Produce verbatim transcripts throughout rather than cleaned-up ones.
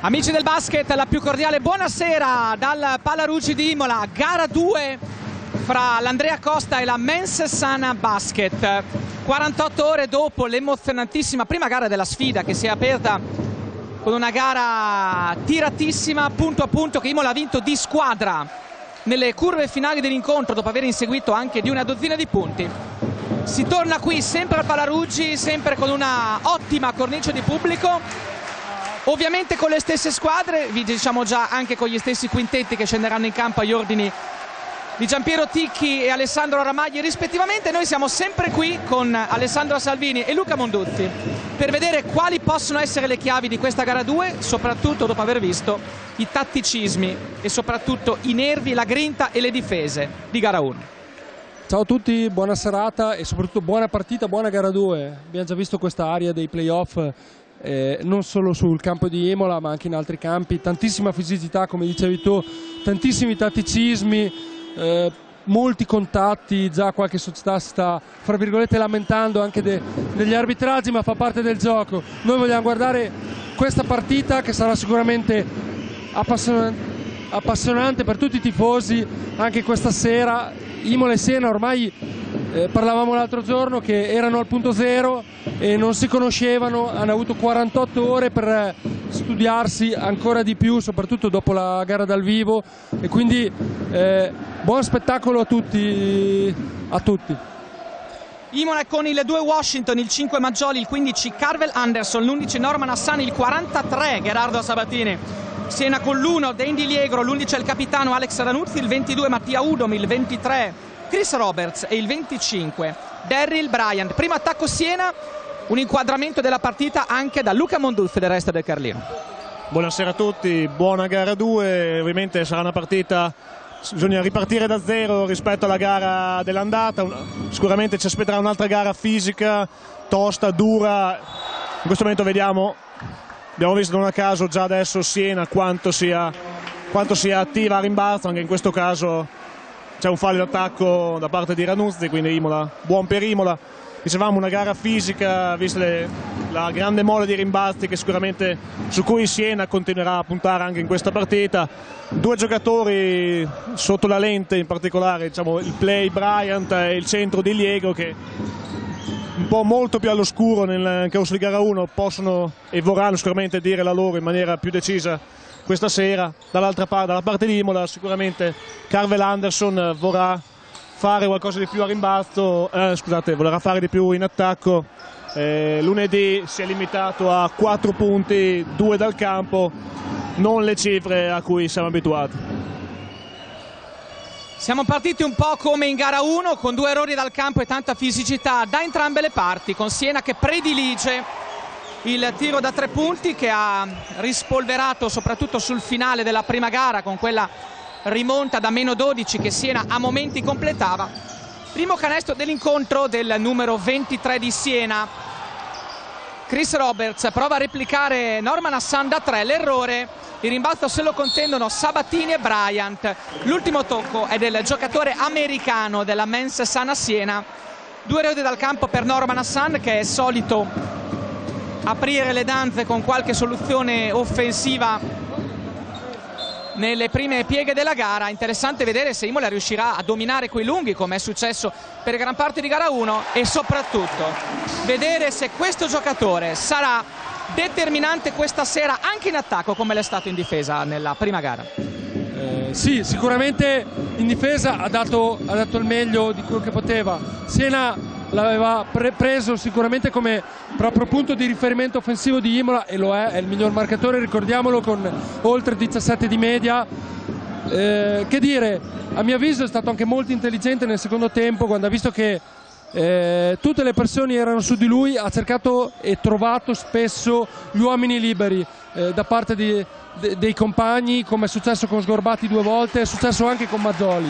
Amici del basket, la più cordiale buonasera dal Palarugi di Imola, gara due fra l'Andrea Costa e la Mens Sana Basket. quarantotto ore dopo l'emozionantissima prima gara della sfida, che si è aperta con una gara tiratissima, punto a punto, che Imola ha vinto di squadra nelle curve finali dell'incontro dopo aver inseguito anche di una dozzina di punti. Si torna qui sempre al Palarugi, sempre con una ottima cornice di pubblico, ovviamente con le stesse squadre, vi diciamo già anche con gli stessi quintetti che scenderanno in campo agli ordini di Giampiero Ticchi e Alessandro Ramagli rispettivamente. Noi siamo sempre qui con Alessandro Salvini e Luca Monduzzi per vedere quali possono essere le chiavi di questa gara due, soprattutto dopo aver visto i tatticismi e soprattutto i nervi, la grinta e le difese di gara uno. Ciao a tutti, buona serata e soprattutto buona partita, buona gara due. Abbiamo già visto questa area dei playoff eh, non solo sul campo di Imola ma anche in altri campi, tantissima fisicità come dicevi tu, tantissimi tatticismi, eh, molti contatti. Già qualche società si sta fra virgolette lamentando anche de, degli arbitraggi, ma fa parte del gioco. Noi vogliamo guardare questa partita che sarà sicuramente appassionante, appassionante per tutti i tifosi anche questa sera. Imola e Siena ormai eh, parlavamo l'altro giorno che erano al punto zero e non si conoscevano, hanno avuto quarantotto ore per studiarsi ancora di più, soprattutto dopo la gara dal vivo, e quindi eh, buon spettacolo a tutti, a tutti. Imola con il due Washington, il cinque Maggioli, il quindici Carvel Anderson, l'undici Norman Hassan, il quarantatré Gerardo Sabatini. Siena con l'uno Dendi Liegro, l'undici è il capitano Alex Ranuzzi, il ventidue Mattia Udom, il ventitré Chris Roberts e il venticinque Daryl Bryant. Primo attacco Siena, un inquadramento della partita anche da Luca Monduzzi del Resto del Carlino. Buonasera a tutti, buona gara due, ovviamente sarà una partita, bisogna ripartire da zero rispetto alla gara dell'andata, sicuramente ci aspetterà un'altra gara fisica, tosta, dura. In questo momento vediamo, abbiamo visto non a caso già adesso Siena quanto sia, quanto sia attiva a rimbalzo, anche in questo caso c'è un fallo d'attacco da parte di Ranuzzi, quindi Imola, buon per Imola. Dicevamo una gara fisica, vista le, la grande mole di rimbalzi che sicuramente su cui Siena continuerà a puntare anche in questa partita. Due giocatori sotto la lente, in particolare diciamo, il play Bryant e il centro di Liegro, che un po' molto più all'oscuro nel corso di gara uno possono e vorranno sicuramente dire la loro in maniera più decisa questa sera. Dall'altra parte, dalla parte di Imola, sicuramente Carvel Anderson vorrà fare qualcosa di più a rimbalzo, eh, scusate, vorrà fare di più in attacco. Eh, lunedì si è limitato a quattro punti, due dal campo, non le cifre a cui siamo abituati. Siamo partiti un po' come in gara uno, con due errori dal campo e tanta fisicità da entrambe le parti, con Siena che predilige il tiro da tre punti, che ha rispolverato soprattutto sul finale della prima gara con quella rimonta da meno dodici che Siena a momenti completava. Primo canestro dell'incontro del numero ventitré di Siena. Chris Roberts prova a replicare Norman Hassan da tre, l'errore, il rimbalzo se lo contendono Sabatini e Bryant. L'ultimo tocco è del giocatore americano della Mens Sana Siena. Due errori dal campo per Norman Hassan, che è solito aprire le danze con qualche soluzione offensiva nelle prime pieghe della gara. Interessante vedere se Imola riuscirà a dominare quei lunghi come è successo per gran parte di gara uno, e soprattutto vedere se questo giocatore sarà determinante questa sera anche in attacco come l'è stato in difesa nella prima gara. Eh, sì, sicuramente in difesa ha dato, ha dato il meglio di quello che poteva. Siena l'aveva pre preso sicuramente come proprio punto di riferimento offensivo di Imola, e lo è, è il miglior marcatore, ricordiamolo, con oltre diciassette di media. Eh, che dire, a mio avviso è stato anche molto intelligente nel secondo tempo, quando ha visto che eh, tutte le pressioni erano su di lui, ha cercato e trovato spesso gli uomini liberi eh, da parte di, de, dei compagni, come è successo con Sgorbati due volte, è successo anche con Maggioli.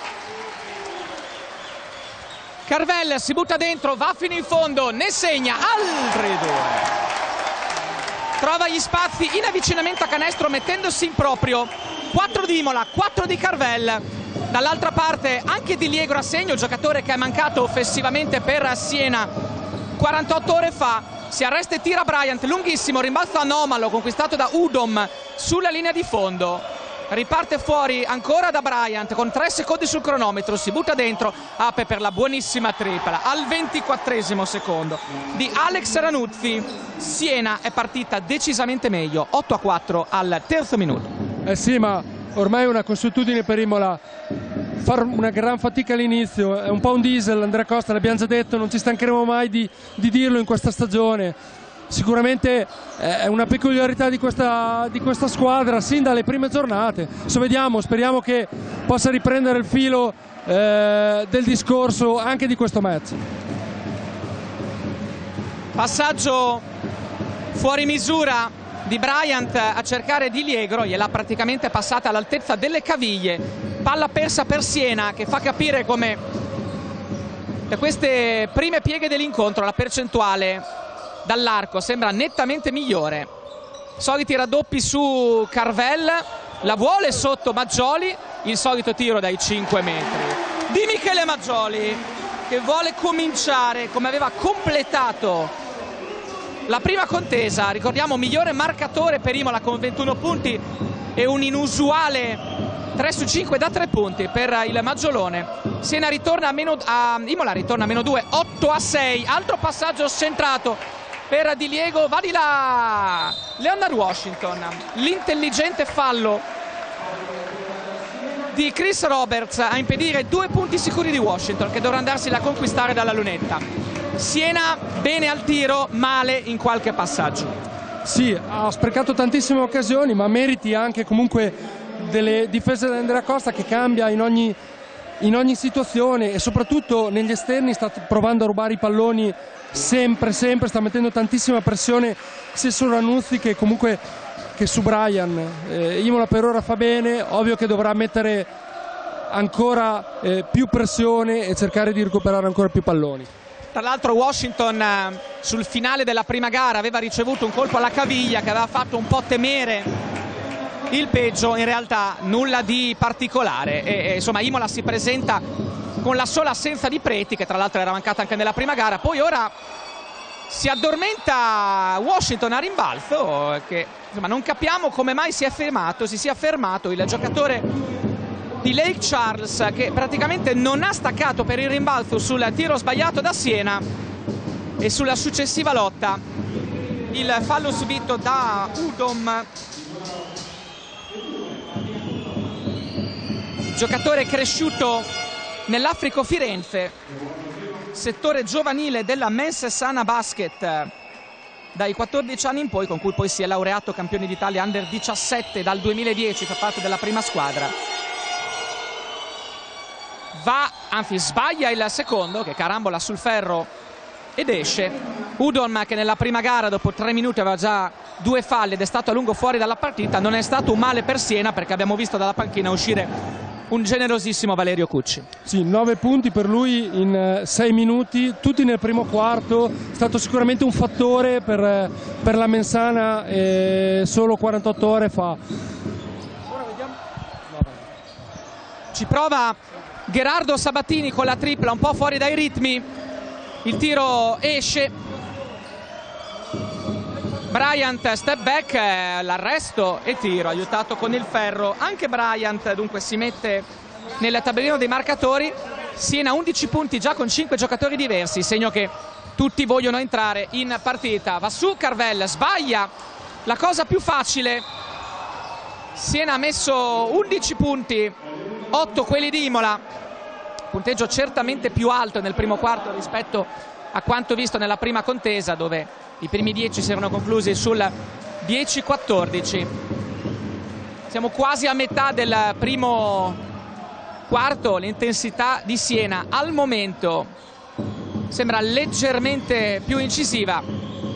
Carvel si butta dentro, va fino in fondo, ne segna altri due. Trova gli spazi in avvicinamento a canestro mettendosi in proprio. quattro di Imola, quattro di Carvel. Dall'altra parte anche Di Liegro a segno, il giocatore che è mancato offensivamente per Siena quarantotto ore fa. si arresta e tira Bryant, lunghissimo, rimbalzo anomalo conquistato da Udom sulla linea di fondo. Riparte fuori ancora da Bryant con tre secondi sul cronometro, si butta dentro, apre per la buonissima tripla al ventiquattresimo secondo di Alex Ranuzzi. Siena è partita decisamente meglio, otto a quattro al terzo minuto. Eh sì, ma ormai è una consuetudine per Imola fare una gran fatica all'inizio, è un po' un diesel. Andrea Costa, l'abbiamo già detto, non ci stancheremo mai di, di dirlo in questa stagione. Sicuramente è una peculiarità di questa, di questa squadra sin dalle prime giornate. Adesso vediamo, speriamo che possa riprendere il filo eh, del discorso anche di questo match. Passaggio fuori misura di Bryant a cercare Di Liegro, gliel'ha praticamente passata all'altezza delle caviglie. Palla persa per Siena, che fa capire come da queste prime pieghe dell'incontro la percentuale dall'arco sembra nettamente migliore. Soliti raddoppi su Carvel, la vuole sotto Maggioli, il solito tiro dai cinque metri di Michele Maggioli, che vuole cominciare come aveva completato la prima contesa. Ricordiamo, migliore marcatore per Imola con ventuno punti e un inusuale tre su cinque da tre punti per il Maggiolone. Siena ritorna a meno, a Imola ritorna a meno due, otto a sei. Altro passaggio centrato per Di Liego, va di là Leonard Washington, l'intelligente fallo di Chris Roberts a impedire due punti sicuri di Washington, che dovrà andarsela a conquistare dalla lunetta. Siena bene al tiro, male in qualche passaggio. Sì, ha sprecato tantissime occasioni, ma meriti anche comunque delle difese da Andrea Costa, che cambia in ogni, in ogni situazione, e soprattutto negli esterni sta provando a rubare i palloni sempre, sempre, sta mettendo tantissima pressione sia su Ranuzzi che comunque che su Brian. eh, Imola per ora fa bene, ovvio che dovrà mettere ancora eh, più pressione e cercare di recuperare ancora più palloni. Tra l'altro Washington eh, sul finale della prima gara aveva ricevuto un colpo alla caviglia che aveva fatto un po' temere il peggio, in realtà nulla di particolare, e, e insomma Imola si presenta con la sola assenza di Preti, che tra l'altro era mancata anche nella prima gara. Poi ora si addormenta Washington a rimbalzo, che insomma non capiamo come mai si è fermato, si sia fermato il giocatore di Lake Charles, che praticamente non ha staccato per il rimbalzo sul tiro sbagliato da Siena, e sulla successiva lotta il fallo subito da Udom, giocatore cresciuto nell'Africo Firenze, settore giovanile della Men's Sana Basket dai quattordici anni in poi, con cui poi si è laureato campione d'Italia under diciassette dal duemiladieci, fa parte della prima squadra. Va, anzi sbaglia il secondo, che carambola sul ferro ed esce. Udom, che nella prima gara dopo tre minuti aveva già due falli ed è stato a lungo fuori dalla partita, non è stato un male per Siena, perché abbiamo visto dalla panchina uscire un generosissimo Valerio Cucci. Sì, nove punti per lui in sei minuti, tutti nel primo quarto. È stato sicuramente un fattore per, per la Mensana, e solo quarantotto ore fa. Ora vediamo. Ci prova Gerardo Sabatini con la tripla, un po' fuori dai ritmi. Il tiro esce. Bryant step back, l'arresto e tiro aiutato con il ferro anche Bryant, dunque si mette nel tabellino dei marcatori. Siena undici punti già con cinque giocatori diversi, segno che tutti vogliono entrare in partita. Va su Carvel, sbaglia la cosa più facile. Siena ha messo undici punti, otto quelli di Imola, punteggio certamente più alto nel primo quarto rispetto a quanto visto nella prima contesa, dove i primi dieci si erano conclusi sul dieci quattordici. Siamo quasi a metà del primo quarto. L'intensità di Siena al momento sembra leggermente più incisiva.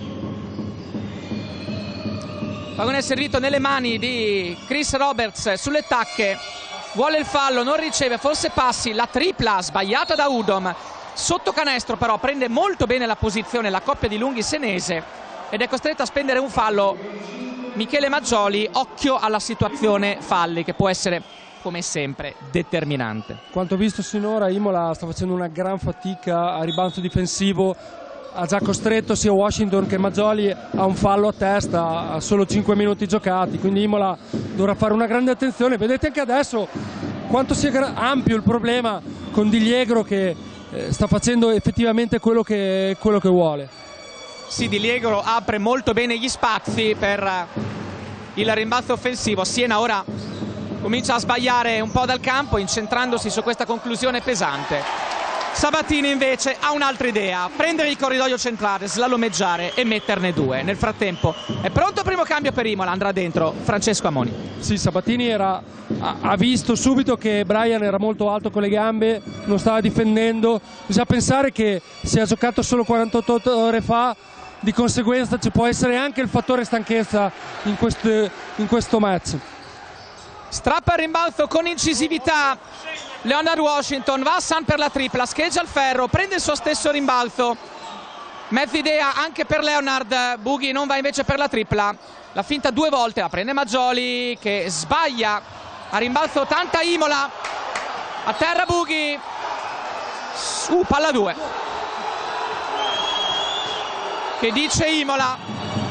Pallone servito nelle mani di Chris Roberts sulle tacche, vuole il fallo, non riceve, forse passi, la tripla sbagliata da Udom. Sotto canestro però prende molto bene la posizione la coppia di lunghi senese ed è costretta a spendere un fallo Michele Maggioli. Occhio alla situazione falli, che può essere come sempre determinante. Quanto visto sinora, Imola sta facendo una gran fatica a ribalto difensivo, ha già costretto sia Washington che Maggioli a un fallo a testa a solo cinque minuti giocati, quindi Imola dovrà fare una grande attenzione. Vedete anche adesso quanto sia ampio il problema con Di Liegro, che eh, sta facendo effettivamente quello che, quello che vuole. Sì, Di Liegro apre molto bene gli spazi per il rimbalzo offensivo. Siena ora comincia a sbagliare un po' dal campo, incentrandosi su questa conclusione pesante. Sabatini invece ha un'altra idea: prendere il corridoio centrale, slalomeggiare e metterne due. Nel frattempo è pronto il primo cambio per Imola, andrà dentro Francesco Amoni. Sì, Sabatini era, ha visto subito che Brian era molto alto con le gambe, non stava difendendo. Bisogna pensare che si è giocato solo quarantotto ore fa, di conseguenza ci può essere anche il fattore stanchezza in, queste, in questo match. Strappa il rimbalzo con incisività Leonard Washington, va a Sun per la tripla, scheggia il ferro, prende il suo stesso rimbalzo. Mezza idea anche per Leonard. Bughi non va invece per la tripla, la finta due volte, la prende Maggioli che sbaglia a rimbalzo. Tanta Imola, a terra Bughi, uh, palla due. Che dice Imola?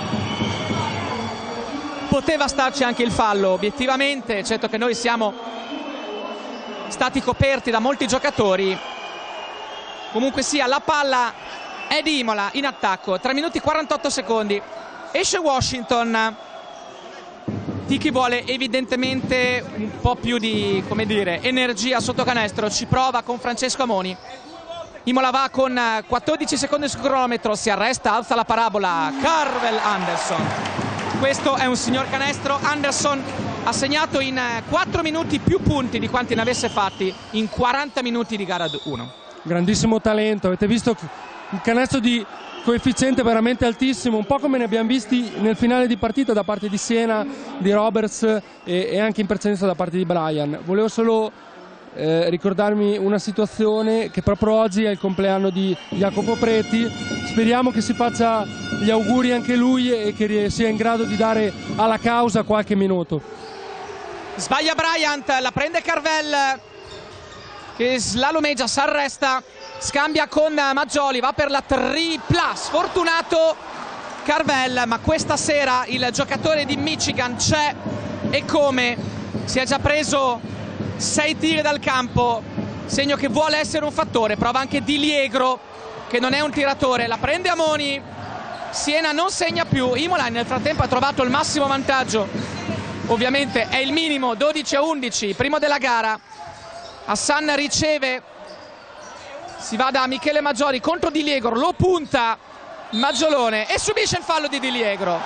Poteva starci anche il fallo obiettivamente, certo che noi siamo stati coperti da molti giocatori. Comunque sia, la palla è di Imola in attacco, tre minuti e quarantotto secondi. Esce Washington di chi vuole evidentemente un po' più di, come dire, energia sotto canestro. Ci prova con Francesco Amoni. Imola va con quattordici secondi sul cronometro, si arresta, alza la parabola Carvel Anderson. Questo è un signor canestro. Anderson ha segnato in quattro minuti più punti di quanti ne avesse fatti in quaranta minuti di gara uno. Grandissimo talento, avete visto un canestro di coefficiente veramente altissimo, un po' come ne abbiamo visti nel finale di partita da parte di Siena, di Roberts e, e anche in precedenza da parte di Brian. Volevo solo eh, ricordarmi una situazione, che proprio oggi è il compleanno di Jacopo Preti. Speriamo che si faccia gli auguri anche lui e che sia in grado di dare alla causa qualche minuto. Sbaglia Bryant, la prende Carvel che slalomeggia, si arresta, scambia con Maggioli, va per la tripla, sfortunato Carvel, ma questa sera il giocatore di Michigan c'è e come. Si è già preso sei tiri dal campo, segno che vuole essere un fattore. Prova anche Di Liegro che non è un tiratore, la prende Amoni. Siena non segna più, Imola nel frattempo ha trovato il massimo vantaggio, ovviamente è il minimo, dodici a undici, primo della gara. Hassan riceve, si va da Michele Maggioli contro Di Liegro, lo punta Maggiolone e subisce il fallo di Di Liegro.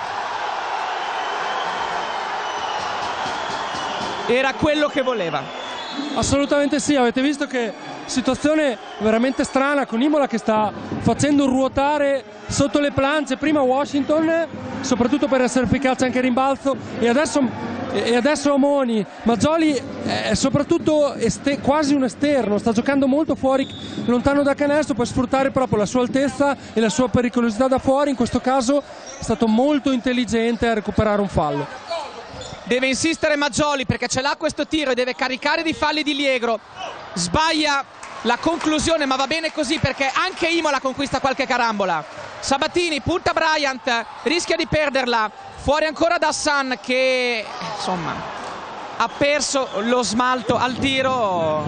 Era quello che voleva. Assolutamente sì, avete visto che situazione veramente strana con Imola che sta facendo ruotare sotto le plance prima Washington, soprattutto per essere efficace anche in rimbalzo, e adesso, e adesso Amoni. Maggioli è soprattutto quasi un esterno, sta giocando molto fuori, lontano da canestro, per sfruttare proprio la sua altezza e la sua pericolosità da fuori. In questo caso è stato molto intelligente a recuperare un fallo. Deve insistere Maggioli perché ce l'ha questo tiro e deve caricare di falli Di Liegro. Sbaglia la conclusione, ma va bene così perché anche Imola conquista qualche carambola. Sabatini punta Bryant, rischia di perderla, fuori ancora da Hassan che insomma ha perso lo smalto al tiro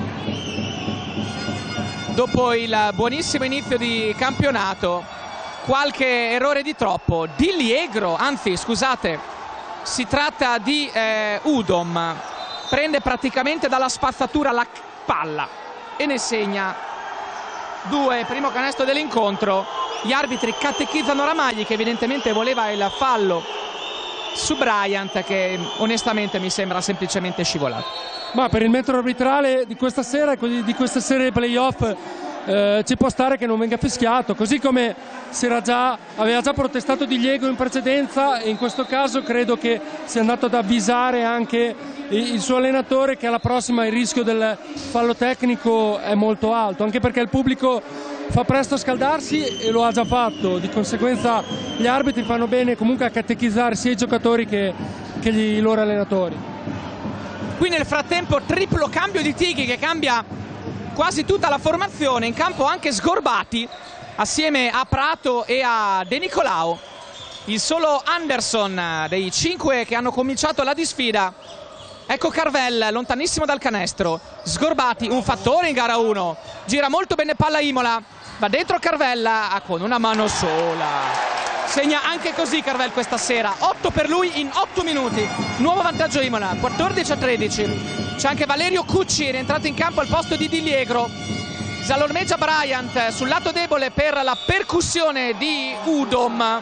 dopo il buonissimo inizio di campionato. Qualche errore di troppo. Di Liegro, anzi scusate, si tratta di eh, Udom, prende praticamente dalla spazzatura la palla e ne segna due, primo canestro dell'incontro. Gli arbitri catechizzano Ramagli che evidentemente voleva il fallo su Bryant, che onestamente mi sembra semplicemente scivolato. Ma per il metodo arbitrale di questa sera e di questa serie di playoff eh, ci può stare che non venga fischiato, così come si era già, aveva già protestato Di Liegro in precedenza, e in questo caso credo che sia andato ad avvisare anche il suo allenatore che alla prossima il rischio del fallo tecnico è molto alto, anche perché il pubblico fa presto a scaldarsi e lo ha già fatto. Di conseguenza gli arbitri fanno bene comunque a catechizzare sia i giocatori che, che i loro allenatori. Qui nel frattempo triplo cambio di Tighi che cambia quasi tutta la formazione, in campo anche Sgorbati assieme a Prato e a De Nicolao. Il solo Anderson dei cinque che hanno cominciato la disfida. Ecco Carvel lontanissimo dal canestro. Sgorbati, un fattore in gara uno, gira molto bene palla Imola, va dentro Carvella con una mano sola. Segna anche così Carvel questa sera, otto per lui in otto minuti. Nuovo vantaggio Imola, quattordici a tredici. C'è anche Valerio Cucci, rientrato in campo al posto di Diliegro. Salormeggia Bryant sul lato debole per la percussione di Udom.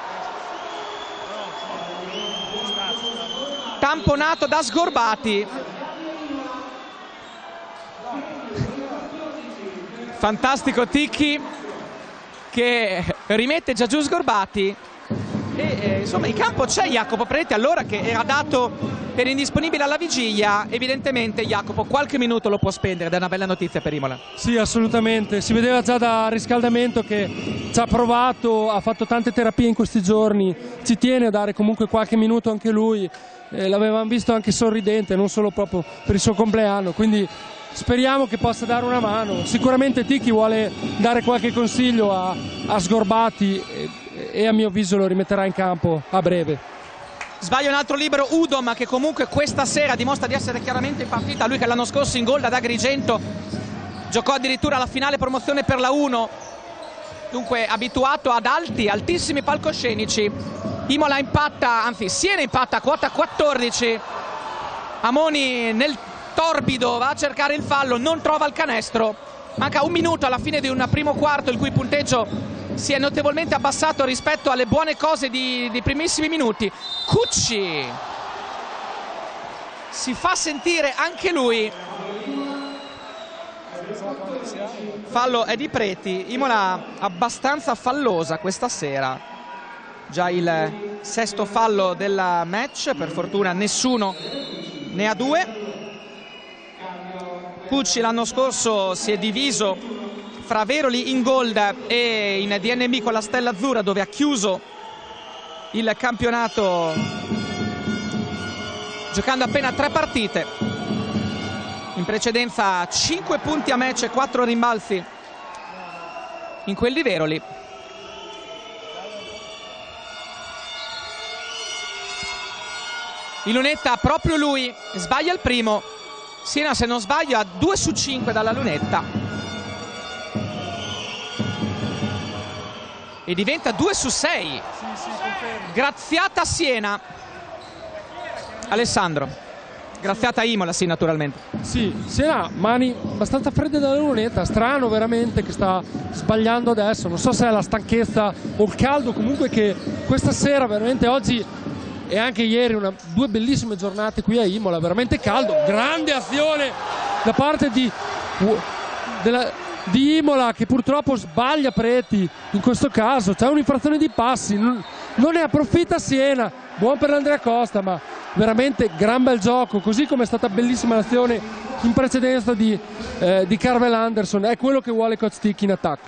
Tamponato da Sgorbati. Fantastico Ticchi che rimette già giù Sgorbati. E eh, insomma in campo c'è Jacopo Preti, allora, che era dato per indisponibile alla vigilia. Evidentemente Jacopo qualche minuto lo può spendere, ed è una bella notizia per Imola. Sì, assolutamente, si vedeva già da riscaldamento che ci ha provato, ha fatto tante terapie in questi giorni, ci tiene a dare comunque qualche minuto anche lui. Eh, l'avevamo visto anche sorridente, non solo proprio per il suo compleanno, quindi speriamo che possa dare una mano. Sicuramente Ticchi vuole dare qualche consiglio a, a Sgorbati e, e a mio avviso lo rimetterà in campo a breve. Sbaglia un altro libero Udom, che comunque questa sera dimostra di essere chiaramente in partita. Lui che l'anno scorso in gol ad Agrigento giocò addirittura la finale promozione per la uno, dunque abituato ad alti, altissimi palcoscenici. Imola impatta, anzi Siena impatta a quota quattordici. Amoni nel torbido va a cercare il fallo, non trova il canestro. Manca un minuto alla fine di un primo quarto il cui punteggio si è notevolmente abbassato rispetto alle buone cose di, di primissimi minuti. Cucci si fa sentire anche lui. Fallo è di Preti. Imola abbastanza fallosa questa sera. Già il sesto fallo del match, per fortuna nessuno ne ha due. Cucci l'anno scorso si è diviso fra Veroli in gold e in D N B con la Stella Azzurra, dove ha chiuso il campionato giocando appena tre partite. In precedenza cinque punti a match e quattro rimbalzi in quelli Veroli. Il lunetta proprio lui sbaglia il primo. Siena, se non sbaglio, ha due su cinque dalla lunetta e diventa due su sei. Graziata Siena. Alessandro, graziata Imola, sì, naturalmente. Sì, Siena mani abbastanza fredde dalla lunetta, strano veramente che sta sbagliando adesso, non so se è la stanchezza o il caldo, comunque che questa sera veramente oggi e anche ieri una, due bellissime giornate qui a Imola, veramente caldo, grande azione da parte di, della, di Imola, che purtroppo sbaglia Preti in questo caso, c'è un'infrazione di passi, non, non ne approfitta Siena, buon per l'Andrea Costa, ma veramente gran bel gioco, così come è stata bellissima l'azione in precedenza di, eh, di Carvel Anderson, è quello che vuole coach Ticchi in attacco.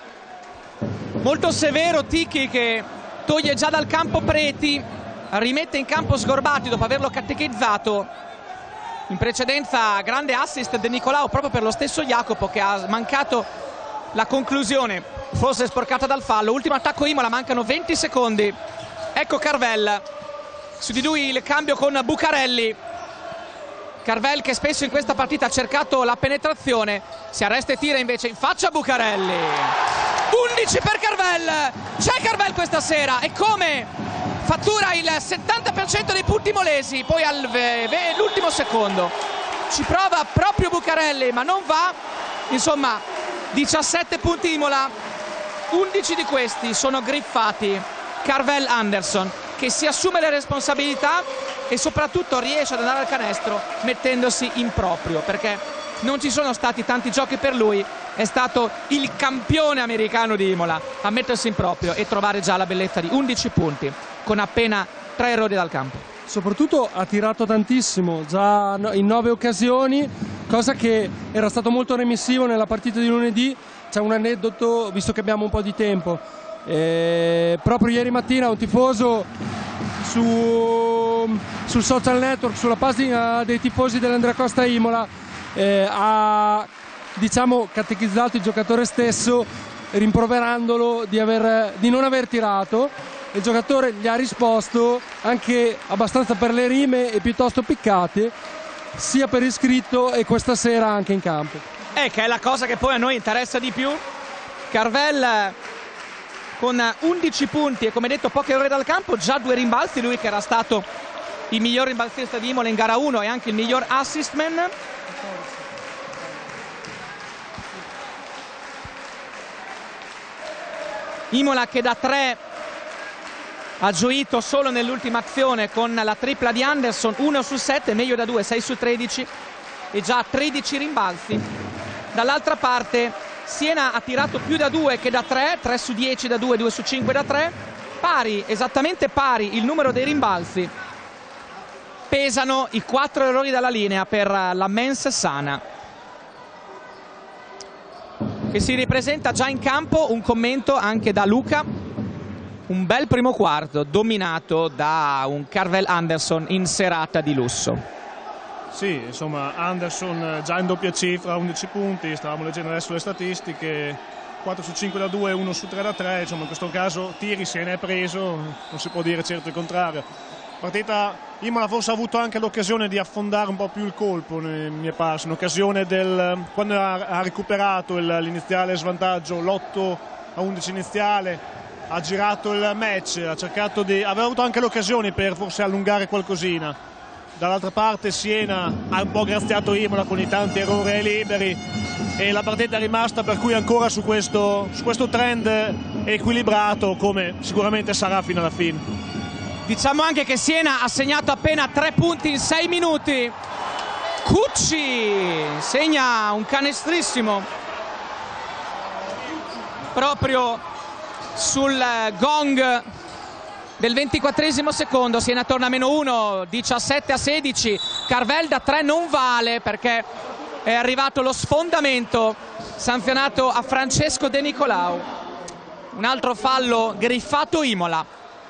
Molto severo Ticchi, che toglie già dal campo Preti, rimette in campo Sgorbati dopo averlo catechizzato. In precedenza grande assist De Nicolao proprio per lo stesso Jacopo, che ha mancato la conclusione, forse sporcata dal fallo. Ultimo attacco Imola, mancano venti secondi. Ecco Carvel, su di lui il cambio con Bucarelli. Carvel che spesso in questa partita ha cercato la penetrazione, si arresta e tira invece in faccia a Bucarelli. undici per Carvel, c'è Carvel questa sera e come fattura il settanta per cento dei punti molesi, poi all'ultimo secondo ci prova proprio Bucarelli ma non va. Insomma, diciassette punti Imola, undici di questi sono griffati Carvel Anderson, che si assume le responsabilità e soprattutto riesce ad andare al canestro mettendosi in proprio, perché non ci sono stati tanti giochi per lui, è stato il campione americano di Imola a mettersi in proprio e trovare già la bellezza di undici punti con appena tre errori dal campo. Soprattutto ha tirato tantissimo, già in nove occasioni, cosa che era stato molto remissivo nella partita di lunedì. C'è un aneddoto, visto che abbiamo un po' di tempo, eh, proprio ieri mattina un tifoso su, sul social network, sulla pagina dei tifosi dell'Andrea Costa Imola, eh, ha diciamo catechizzato il giocatore stesso rimproverandolo di, aver, di non aver tirato. Il giocatore gli ha risposto anche abbastanza per le rime e piuttosto piccate, sia per iscritto e questa sera anche in campo. Eh, che è la cosa che poi a noi interessa di più. Carvel con undici punti e come detto poche ore dal campo, già due rimbalzi, lui che era stato il miglior rimbalzista di Imola in gara uno e anche il miglior assist man. Imola che da tre ha gioito solo nell'ultima azione con la tripla di Anderson, uno su sette, meglio da due, sei su tredici e già tredici rimbalzi. Dall'altra parte Siena ha tirato più da due che da tre, tre su dieci da due, due su cinque da tre, pari, esattamente pari il numero dei rimbalzi. Pesano i quattro errori dalla linea per la Mens Sana, che si ripresenta già in campo. Un commento anche da Luca. Un bel primo quarto dominato da un Carvel Anderson in serata di lusso. Sì, insomma, Anderson già in doppia cifra, undici punti, stavamo leggendo adesso le statistiche, quattro su cinque da due, uno su tre da tre, insomma in questo caso tiri se ne è preso, non si può dire certo il contrario. Partita, Imola forse ha avuto anche l'occasione di affondare un po' più il colpo, mi è parso, un'occasione del quando ha, ha recuperato l'iniziale svantaggio, l'otto a undici iniziale, ha girato il match, ha cercato di, aveva avuto anche l'occasione per forse allungare qualcosina. Dall'altra parte Siena ha un po' graziato Imola con i tanti errori ai liberi e la partita è rimasta per cui ancora su questo, su questo trend equilibrato, come sicuramente sarà fino alla fine. Diciamo anche che Siena ha segnato appena tre punti in sei minuti. Cucci segna un canestrissimo proprio sul gong del ventiquattresimo secondo. Siena torna a meno uno, diciassette a sedici. Carvel da tre non vale perché è arrivato lo sfondamento sanzionato a Francesco De Nicolau. Un altro fallo griffato Imola.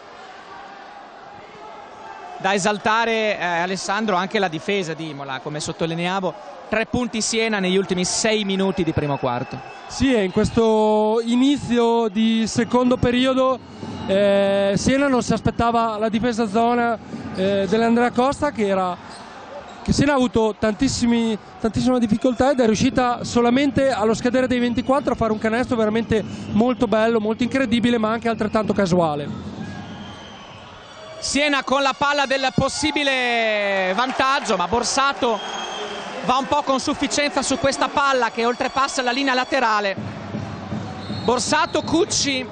Da esaltare eh, Alessandro anche la difesa di Imola, come sottolineavo, tre punti Siena negli ultimi sei minuti di primo quarto. Sì, in questo inizio di secondo periodo eh, Siena non si aspettava la difesa zona eh, dell'Andrea Costa, che era che Siena ha avuto tantissimi, tantissima difficoltà ed è riuscita solamente allo scadere dei ventiquattro a fare un canestro veramente molto bello, molto incredibile, ma anche altrettanto casuale. Siena con la palla del possibile vantaggio, ma Borsato va un po' con sufficienza su questa palla che oltrepassa la linea laterale. Borsato, Cucci,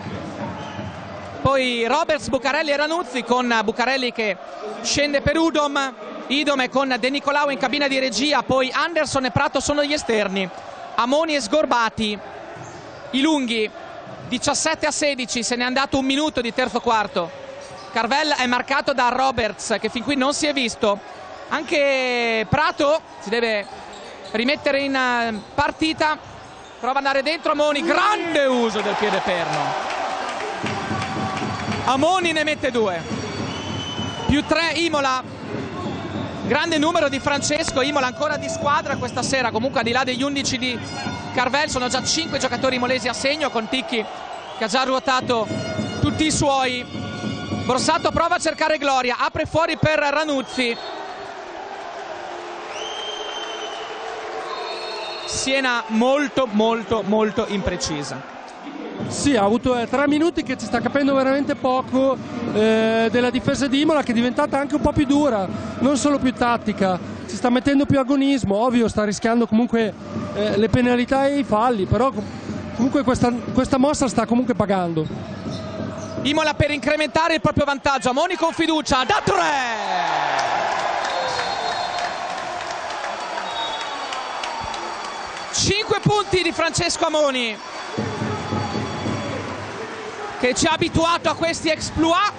poi Roberts, Bucarelli e Ranuzzi, con Bucarelli che scende per Udom, Idom con De Nicolau in cabina di regia, poi Anderson e Prato sono gli esterni, Amoni e Sgorbati, i lunghi. Diciassette a sedici, se n'è andato un minuto di terzo quarto. Carvel è marcato da Roberts, che fin qui non si è visto. Anche Prato si deve rimettere in partita, prova ad andare dentro Amoni, grande uso del piede perno. Amoni ne mette due, più tre Imola, grande numero di Francesco. Imola ancora di squadra questa sera, comunque al di là degli undici di Carvel sono già cinque giocatori imolesi a segno, con Ticchi che ha già ruotato tutti i suoi. Borsato prova a cercare Gloria, apre fuori per Ranuzzi. Siena molto molto molto imprecisa. Sì, ha avuto eh, tre minuti che ci sta capendo veramente poco eh, della difesa di Imola, che è diventata anche un po' più dura, non solo più tattica, ci sta mettendo più agonismo. Ovvio, sta rischiando comunque eh, le penalità e i falli, però comunque questa, questa mossa sta comunque pagando. Imola per incrementare il proprio vantaggio, Amoni con fiducia, da tre! cinque punti di Francesco Amoni, che ci ha abituato a questi exploit.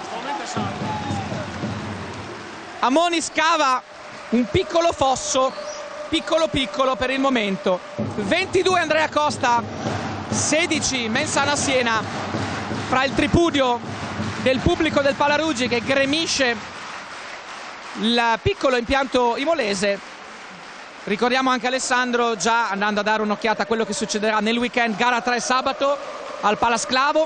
Amoni scava un piccolo fosso, piccolo piccolo per il momento. ventidue Andrea Costa, sedici Mens Sana Siena. Fra il tripudio del pubblico del Pallaruggi che gremisce il piccolo impianto imolese, Ricordiamo anche Alessandro, già andando a dare un'occhiata a quello che succederà nel weekend, gara tre sabato al Palasclavo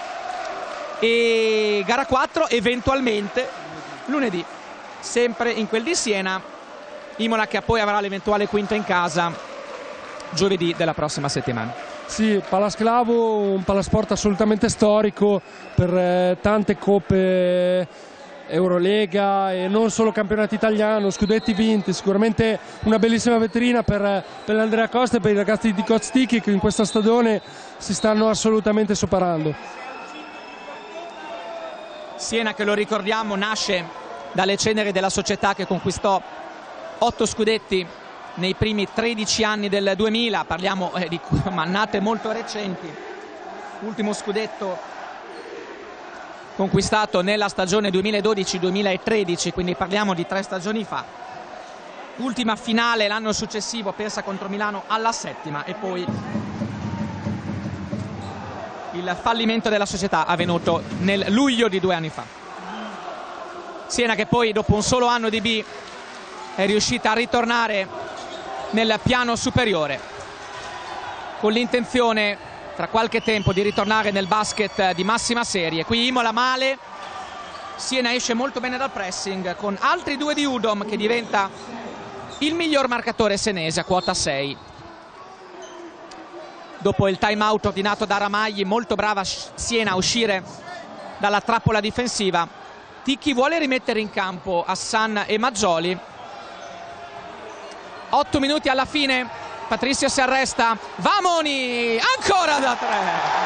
e gara quattro eventualmente lunedì, sempre in quel di Siena. Imola che poi avrà l'eventuale quinta in casa giovedì della prossima settimana. Sì, Palasclavo, un palasport assolutamente storico per eh, tante coppe Eurolega e non solo campionato italiano, scudetti vinti, sicuramente una bellissima vetrina per, per l'Andrea Costa e per i ragazzi di Coach Tiki che in questa stagione si stanno assolutamente superando. Siena, che lo ricordiamo, nasce dalle ceneri della società che conquistò otto scudetti nei primi tredici anni del duemila, parliamo eh, di annate molto recenti. Ultimo scudetto conquistato nella stagione duemiladodici duemilatredici, quindi parliamo di tre stagioni fa. Ultima finale l'anno successivo persa contro Milano alla settima e poi il fallimento della società avvenuto nel luglio di due anni fa. Siena che poi dopo un solo anno di B è riuscita a ritornare nel piano superiore con l'intenzione tra qualche tempo di ritornare nel basket di massima serie. Qui Imola male, Siena esce molto bene dal pressing con altri due di Udom che diventa il miglior marcatore senese a quota sei. Dopo il time out ordinato da Ramagli, molto brava Siena a uscire dalla trappola difensiva. Ticchi vuole rimettere in campo Hassan e Maggioli. otto minuti alla fine, Patrizio si arresta, Vamoni ancora da tre.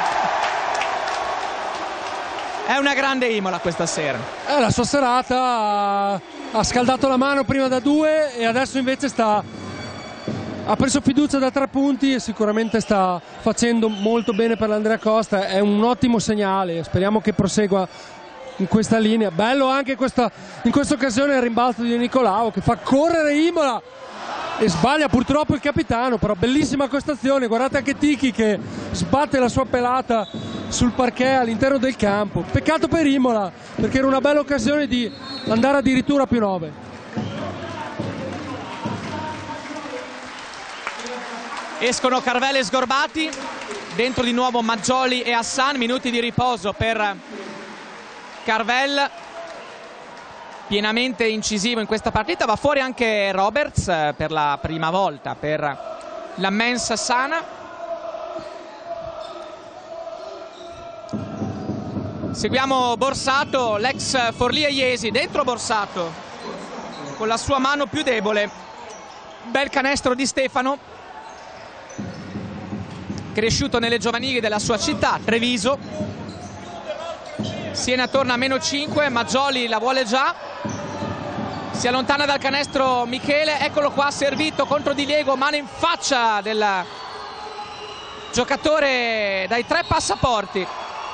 È una grande Imola questa sera. Eh, la sua serata ha scaldato la mano prima da due e adesso invece sta ha preso fiducia da tre punti e sicuramente sta facendo molto bene per l'Andrea Costa. È un ottimo segnale, speriamo che prosegua in questa linea. Bello anche questa, in questa occasione il rimbalzo di Nicolao che fa correre Imola e sbaglia purtroppo il capitano, però bellissima questa azione. Guardate anche Ticchi che sbatte la sua pelata sul parquet all'interno del campo. Peccato per Imola perché era una bella occasione di andare addirittura a più nove. Escono Carvel e Sgorbati, dentro di nuovo Maggioli e Hassan. Minuti di riposo per Carvel, pienamente incisivo in questa partita. Va fuori anche Roberts per la prima volta per la Mens Sana. Seguiamo Borsato, l'ex Forlì e Iesi, dentro Borsato con la sua mano più debole. Bel canestro di Stefano, cresciuto nelle giovanili della sua città, Treviso. Siena torna a meno cinque, Maggioli la vuole già, si allontana dal canestro Michele, eccolo qua servito contro Di Diego, mano in faccia del giocatore dai tre passaporti.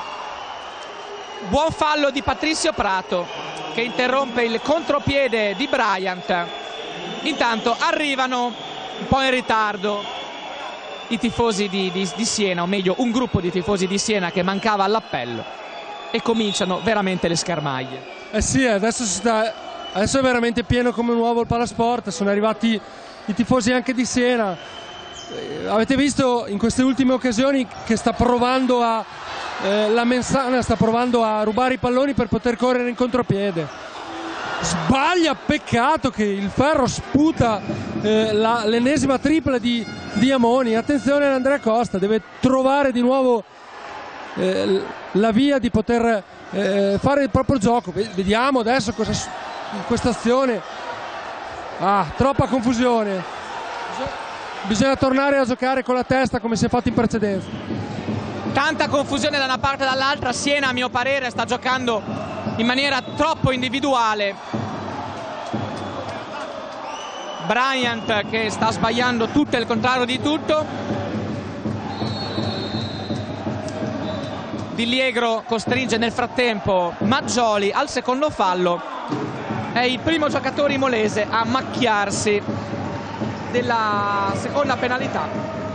Buon fallo di Patrizio Prato che interrompe il contropiede di Bryant. Intanto arrivano un po' in ritardo i tifosi di, di, di Siena, o meglio un gruppo di tifosi di Siena che mancava all'appello, e cominciano veramente le schermaglie. Eh sì, adesso, si sta, adesso è veramente pieno come nuovo il Palasport, sono arrivati i tifosi anche di Siena. Eh, avete visto in queste ultime occasioni che sta provando a eh, la Mensana sta provando a rubare i palloni per poter correre in contropiede. Sbaglia, peccato che il ferro sputa eh, l'ennesima tripla di Diamoni. Attenzione all'Andrea Costa, deve trovare di nuovo eh, la via di poter eh, fare il proprio gioco. Vediamo adesso cosa in questa azione. Ah, troppa confusione. Bisogna tornare a giocare con la testa come si è fatto in precedenza. Tanta confusione da una parte e dall'altra. Siena, a mio parere, sta giocando in maniera troppo individuale. Bryant che sta sbagliando tutto e il contrario di tutto. Dilliegro costringe nel frattempo Maggioli al secondo fallo. È il primo giocatore imolese a macchiarsi della seconda penalità.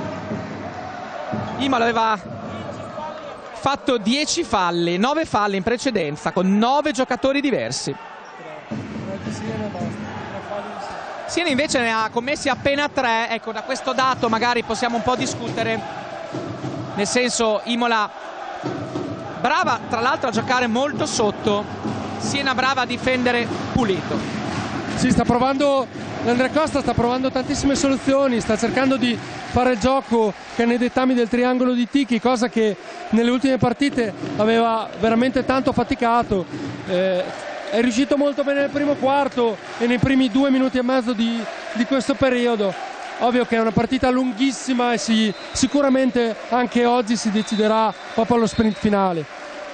Imola aveva fatto dieci falli, nove falli in precedenza con nove giocatori diversi. Siena invece ne ha commessi appena tre. Ecco, da questo dato magari possiamo un po' discutere, nel senso Imola brava tra l'altro a giocare molto sotto, Siena brava a difendere pulito. Sì, sta provando, l'Andrea Costa sta provando tantissime soluzioni, sta cercando di fare il gioco che nei dettami del triangolo di Tiki, cosa che nelle ultime partite aveva veramente tanto faticato. Eh, è riuscito molto bene nel primo quarto e nei primi due minuti e mezzo di, di questo periodo. Ovvio che è una partita lunghissima e si, sicuramente anche oggi si deciderà proprio allo sprint finale.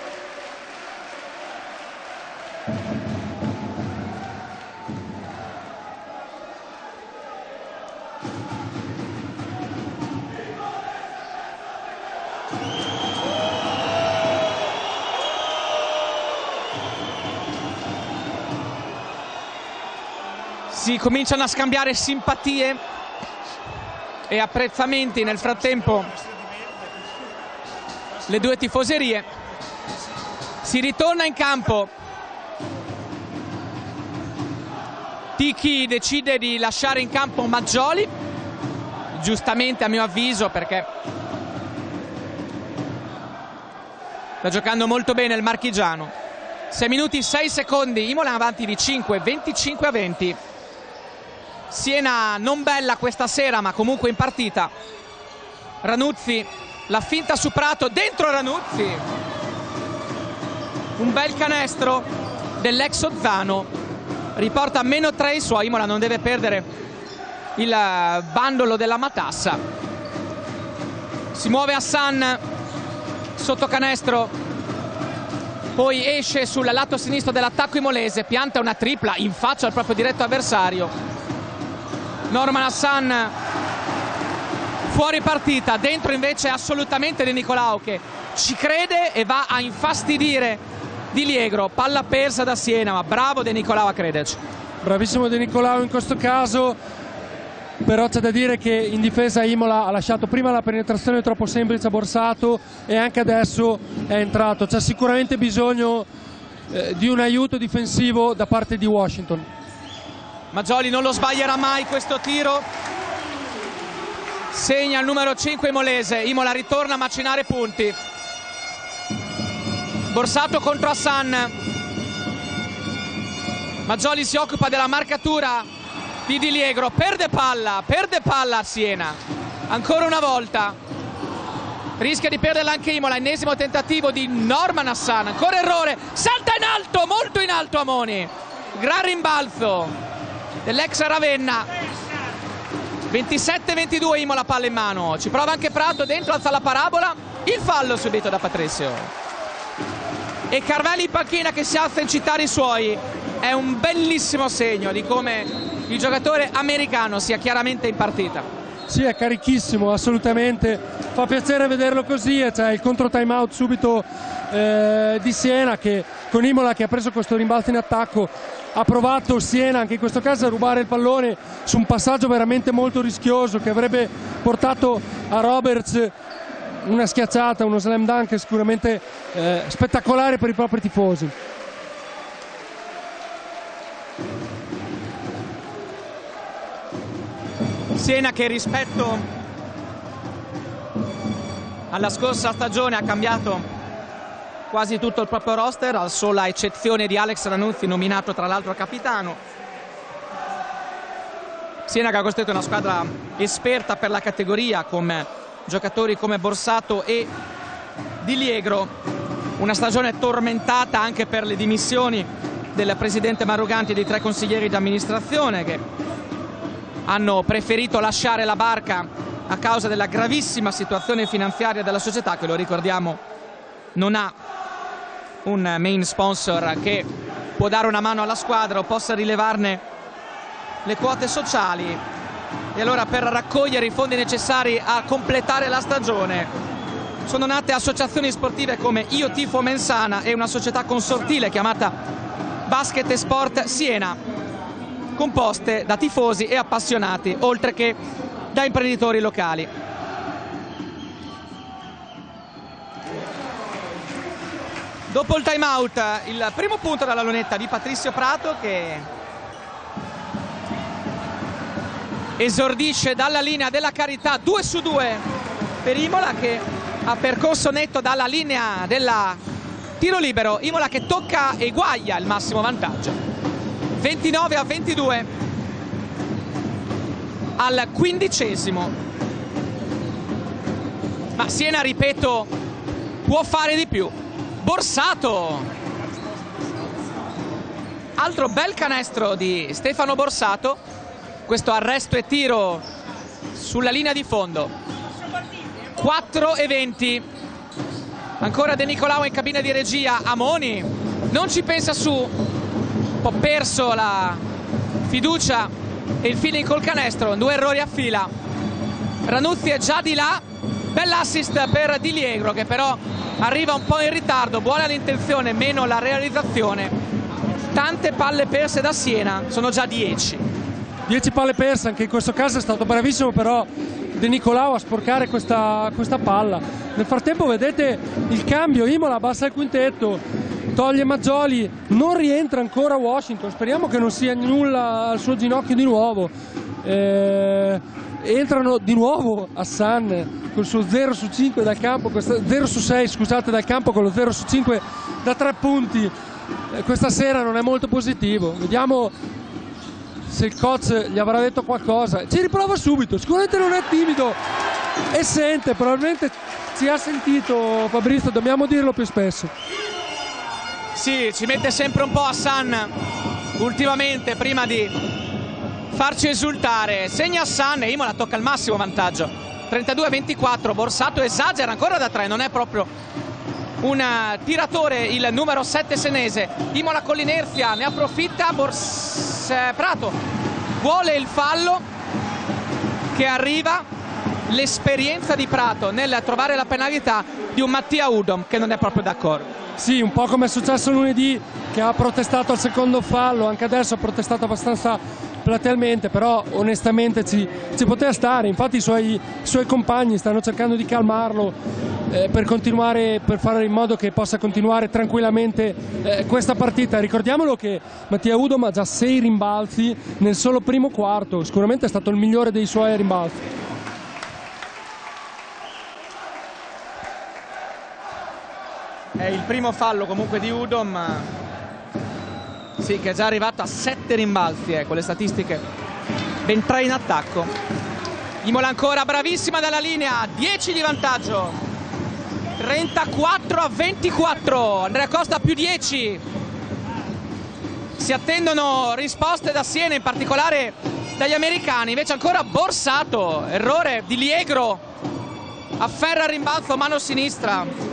Si cominciano a scambiare simpatie e apprezzamenti nel frattempo le due tifoserie. Si ritorna in campo. Tiki decide di lasciare in campo Maggioli, giustamente a mio avviso, perché sta giocando molto bene il marchigiano. sei minuti sei secondi, Imola avanti di cinque, venticinque a venti. Siena non bella questa sera, ma comunque in partita. Ranuzzi, la finta su Prato, dentro Ranuzzi. Un bel canestro dell'ex Ozzano, riporta a meno tre i suoi. Imola non deve perdere il bandolo della matassa. Si muove Hassan sotto canestro, poi esce sul lato sinistro dell'attacco imolese, pianta una tripla in faccia al proprio diretto avversario. Norman Hassan fuori partita, dentro invece assolutamente De Nicolao che ci crede e va a infastidire Di Liegro. Palla persa da Siena, ma bravo De Nicolao a crederci. Bravissimo De Nicolao in questo caso, però c'è da dire che in difesa Imola ha lasciato prima la penetrazione troppo semplice a Borsato e anche adesso è entrato. C'è sicuramente bisogno eh, di un aiuto difensivo da parte di Washington. Maggioli non lo sbaglierà mai questo tiro, segna il numero cinque imolese. Imola ritorna a macinare punti. Borsato contro Hassan. Maggioli si occupa della marcatura di Di Liegro, perde palla, perde palla a Siena ancora una volta, rischia di perderla anche Imola. Ennesimo tentativo di Norman Hassan, ancora errore, salta in alto, molto in alto Amoni, gran rimbalzo dell'ex Ravenna. Ventisette ventidue Imola, palla in mano, ci prova anche Prato, dentro alza la parabola, il fallo subito da Patrizio e Carvelli in panchina che si alza in citare i suoi. È un bellissimo segno di come il giocatore americano sia chiaramente in partita. Sì, è carichissimo, assolutamente, fa piacere vederlo così. E c'è il contro time out subito eh, di Siena, che con Imola che ha preso questo rimbalzo in attacco ha provato Siena anche in questo caso a rubare il pallone su un passaggio veramente molto rischioso che avrebbe portato a Roberts una schiacciata, uno slam dunk sicuramente eh, spettacolare per i propri tifosi. Siena che rispetto alla scorsa stagione ha cambiato quasi tutto il proprio roster, al sola eccezione di Alex Ranuzzi, nominato tra l'altro capitano. Siena che ha costruito una squadra esperta per la categoria, con giocatori come Borsato e Di Liegro. Una stagione tormentata anche per le dimissioni del presidente Maruganti e dei tre consiglieri di amministrazione, che hanno preferito lasciare la barca a causa della gravissima situazione finanziaria della società, che lo ricordiamo non ha un main sponsor che può dare una mano alla squadra o possa rilevarne le quote sociali. E allora, per raccogliere i fondi necessari a completare la stagione, sono nate associazioni sportive come Io Tifo Mensana e una società consortile chiamata Basket e Sport Siena, composte da tifosi e appassionati, oltre che da imprenditori locali. Dopo il time out, il primo punto dalla lunetta di Patrizio Prato, che esordisce dalla linea della Carità. Due su due per Imola, che ha percorso netto dalla linea del tiro libero. Imola che tocca e eguaglia il massimo vantaggio, ventinove a ventidue al quindicesimo. Ma Siena, ripeto, può fare di più. Borsato, altro bel canestro di Stefano Borsato. Questo arresto e tiro sulla linea di fondo. Quattro e venti. Ancora De Nicolao in cabina di regia. Amoni non ci pensa su, un po' perso la fiducia e il feeling col canestro. Due errori a fila. Ranuzzi è già di là. Bell'assist per Di Liegro, che però arriva un po' in ritardo. Buona l'intenzione, meno la realizzazione. Tante palle perse da Siena, sono già dieci. dieci palle perse, anche in questo caso è stato bravissimo però De Nicolao a sporcare questa, questa palla. Nel frattempo vedete il cambio, Imola abbassa il quintetto, toglie Maggioli, non rientra ancora Washington, speriamo che non sia nulla al suo ginocchio di nuovo. Eh, entrano di nuovo Hassan col suo zero su cinque dal campo, zero su sei scusate dal campo, con lo zero su cinque da tre punti. Eh, questa sera non è molto positivo, vediamo se il coach gli avrà detto qualcosa. Ci riprova subito, sicuramente non è timido e sente, probabilmente ci ha sentito Fabrizio, dobbiamo dirlo più spesso. Sì, ci mette sempre un po' Hassan ultimamente prima di farci esultare. Segna Hassan e Imola tocca il massimo vantaggio, trentadue a ventiquattro. Borsato esagera ancora da tre, non è proprio un tiratore il numero sette senese. Imola con l'inerzia ne approfitta. Bors... Prato vuole il fallo che arriva. L'esperienza di Prato nel trovare la penalità di un Mattia Udom che non è proprio d'accordo. Sì, un po' come è successo lunedì, che ha protestato al secondo fallo, anche adesso ha protestato abbastanza platealmente, però onestamente ci, ci poteva stare. Infatti i suoi, i suoi compagni stanno cercando di calmarlo eh, per continuare, per fare in modo che possa continuare tranquillamente eh, questa partita. Ricordiamolo che Mattia Udom ha già sei rimbalzi nel solo primo quarto, sicuramente è stato il migliore dei suoi rimbalzi. È il primo fallo comunque di Udom, sì, che è già arrivato a sette rimbalzi, eh, con le statistiche ben tre in attacco. Imola ancora bravissima dalla linea, dieci di vantaggio, trentaquattro a ventiquattro. Andrea Costa più dieci. Si attendono risposte da Siena, in particolare dagli americani. Invece ancora Borsato, errore di Liegro, afferra il rimbalzo, mano sinistra.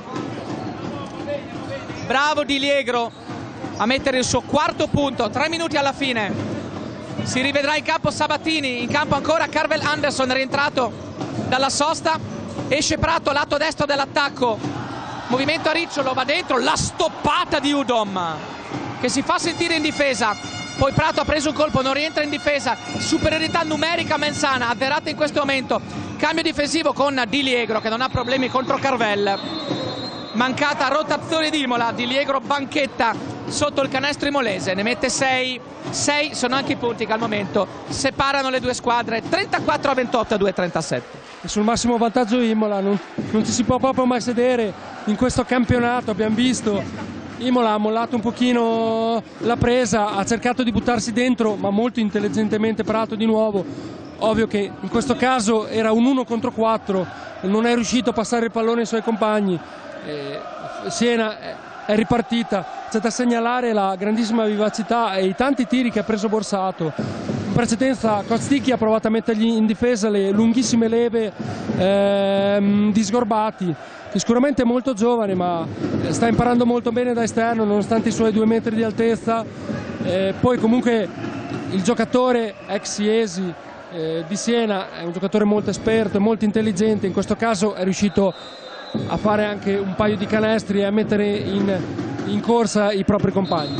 Bravo Di Liegro a mettere il suo quarto punto, tre minuti alla fine. Si rivedrà in campo Sabatini, in campo ancora Carvel Anderson, rientrato dalla sosta. Esce Prato, lato destro dell'attacco, movimento a Ricciolo, va dentro, la stoppata di Udom che si fa sentire in difesa. Poi Prato ha preso un colpo, non rientra in difesa, superiorità numerica Mensana, avverata in questo momento. Cambio difensivo con Di Liegro che non ha problemi contro Carvel. Mancata rotazione di Imola, Di Liegro banchetta sotto il canestro imolese, ne mette sei. sei sono anche i punti che al momento separano le due squadre, trentaquattro a ventotto a due a trentasette. E sul massimo vantaggio Imola, non, non ci si può proprio mai sedere in questo campionato. Abbiamo visto Imola ha mollato un pochino la presa, ha cercato di buttarsi dentro, ma molto intelligentemente Prato di nuovo. Ovvio che in questo caso era un uno contro quattro, non è riuscito a passare il pallone ai suoi compagni. Eh, Siena è ripartita. C'è da segnalare la grandissima vivacità e i tanti tiri che ha preso Borsato. In precedenza Kosticchi ha provato a mettergli in difesa le lunghissime leve ehm, di Sgorbati, che sicuramente è molto giovane ma sta imparando molto bene da esterno nonostante i suoi due metri di altezza. Eh, poi comunque il giocatore ex Iesi eh, di Siena è un giocatore molto esperto e molto intelligente. In questo caso è riuscito a fare anche un paio di canestri e a mettere in, in corsa i propri compagni.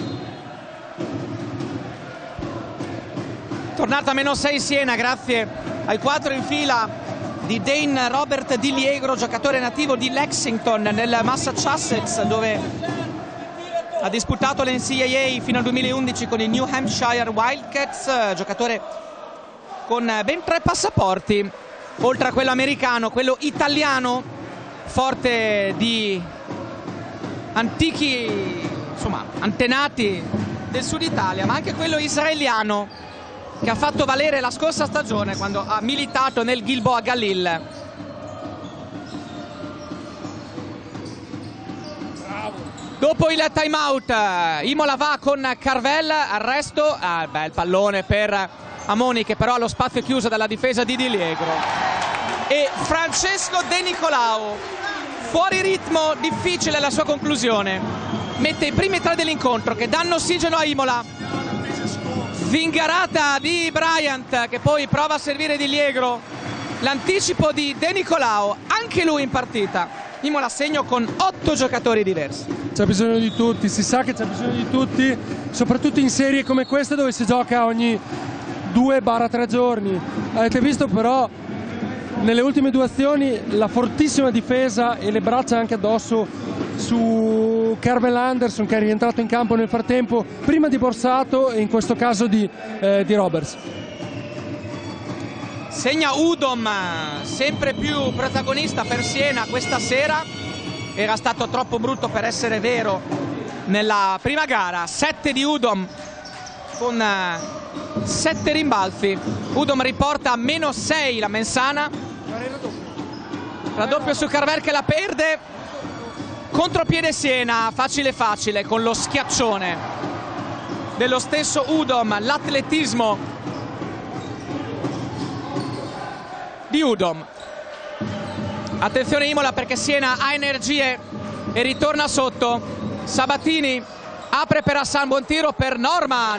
Tornata a meno sei Siena grazie ai quattro in fila di Dane Robert Di Liegro, giocatore nativo di Lexington nel Massachusetts, dove ha disputato l'N C A A fino al duemilaundici con i New Hampshire Wildcats, giocatore con ben tre passaporti, oltre a quello americano, quello italiano, forte di antichi, insomma, antenati del sud Italia, ma anche quello israeliano, che ha fatto valere la scorsa stagione quando ha militato nel Gilboa Galil. Dopo il time out Imola va con Carvel, arresto, ah, bel pallone per Amoni che però ha lo spazio chiuso dalla difesa di Di Liegro, e Francesco De Nicolao fuori ritmo, difficile la sua conclusione, mette i primi tre dell'incontro che danno ossigeno a Imola. Zingarata di Bryant che poi prova a servire Di Liegro, l'anticipo di De Nicolao, anche lui in partita. Imola segno con otto giocatori diversi. C'è bisogno di tutti, si sa che c'è bisogno di tutti, soprattutto in serie come queste dove si gioca ogni due tre giorni. Avete visto però nelle ultime due azioni la fortissima difesa e le braccia anche addosso su Carvel Anderson, che è rientrato in campo nel frattempo, prima di Borsato e in questo caso di, eh, di Roberts. Segna Udom, sempre più protagonista per Siena questa sera, era stato troppo brutto per essere vero nella prima gara. Sette di Udom con sette rimbalzi. Udom riporta a meno sei la Mensana, raddoppio su Carvel che la perde, contropiede Siena, facile facile con lo schiaccione dello stesso Udom, l'atletismo di Udom. Attenzione Imola perché Siena ha energie e ritorna sotto. Sabatini apre per Hassan, buon tiro per Norman.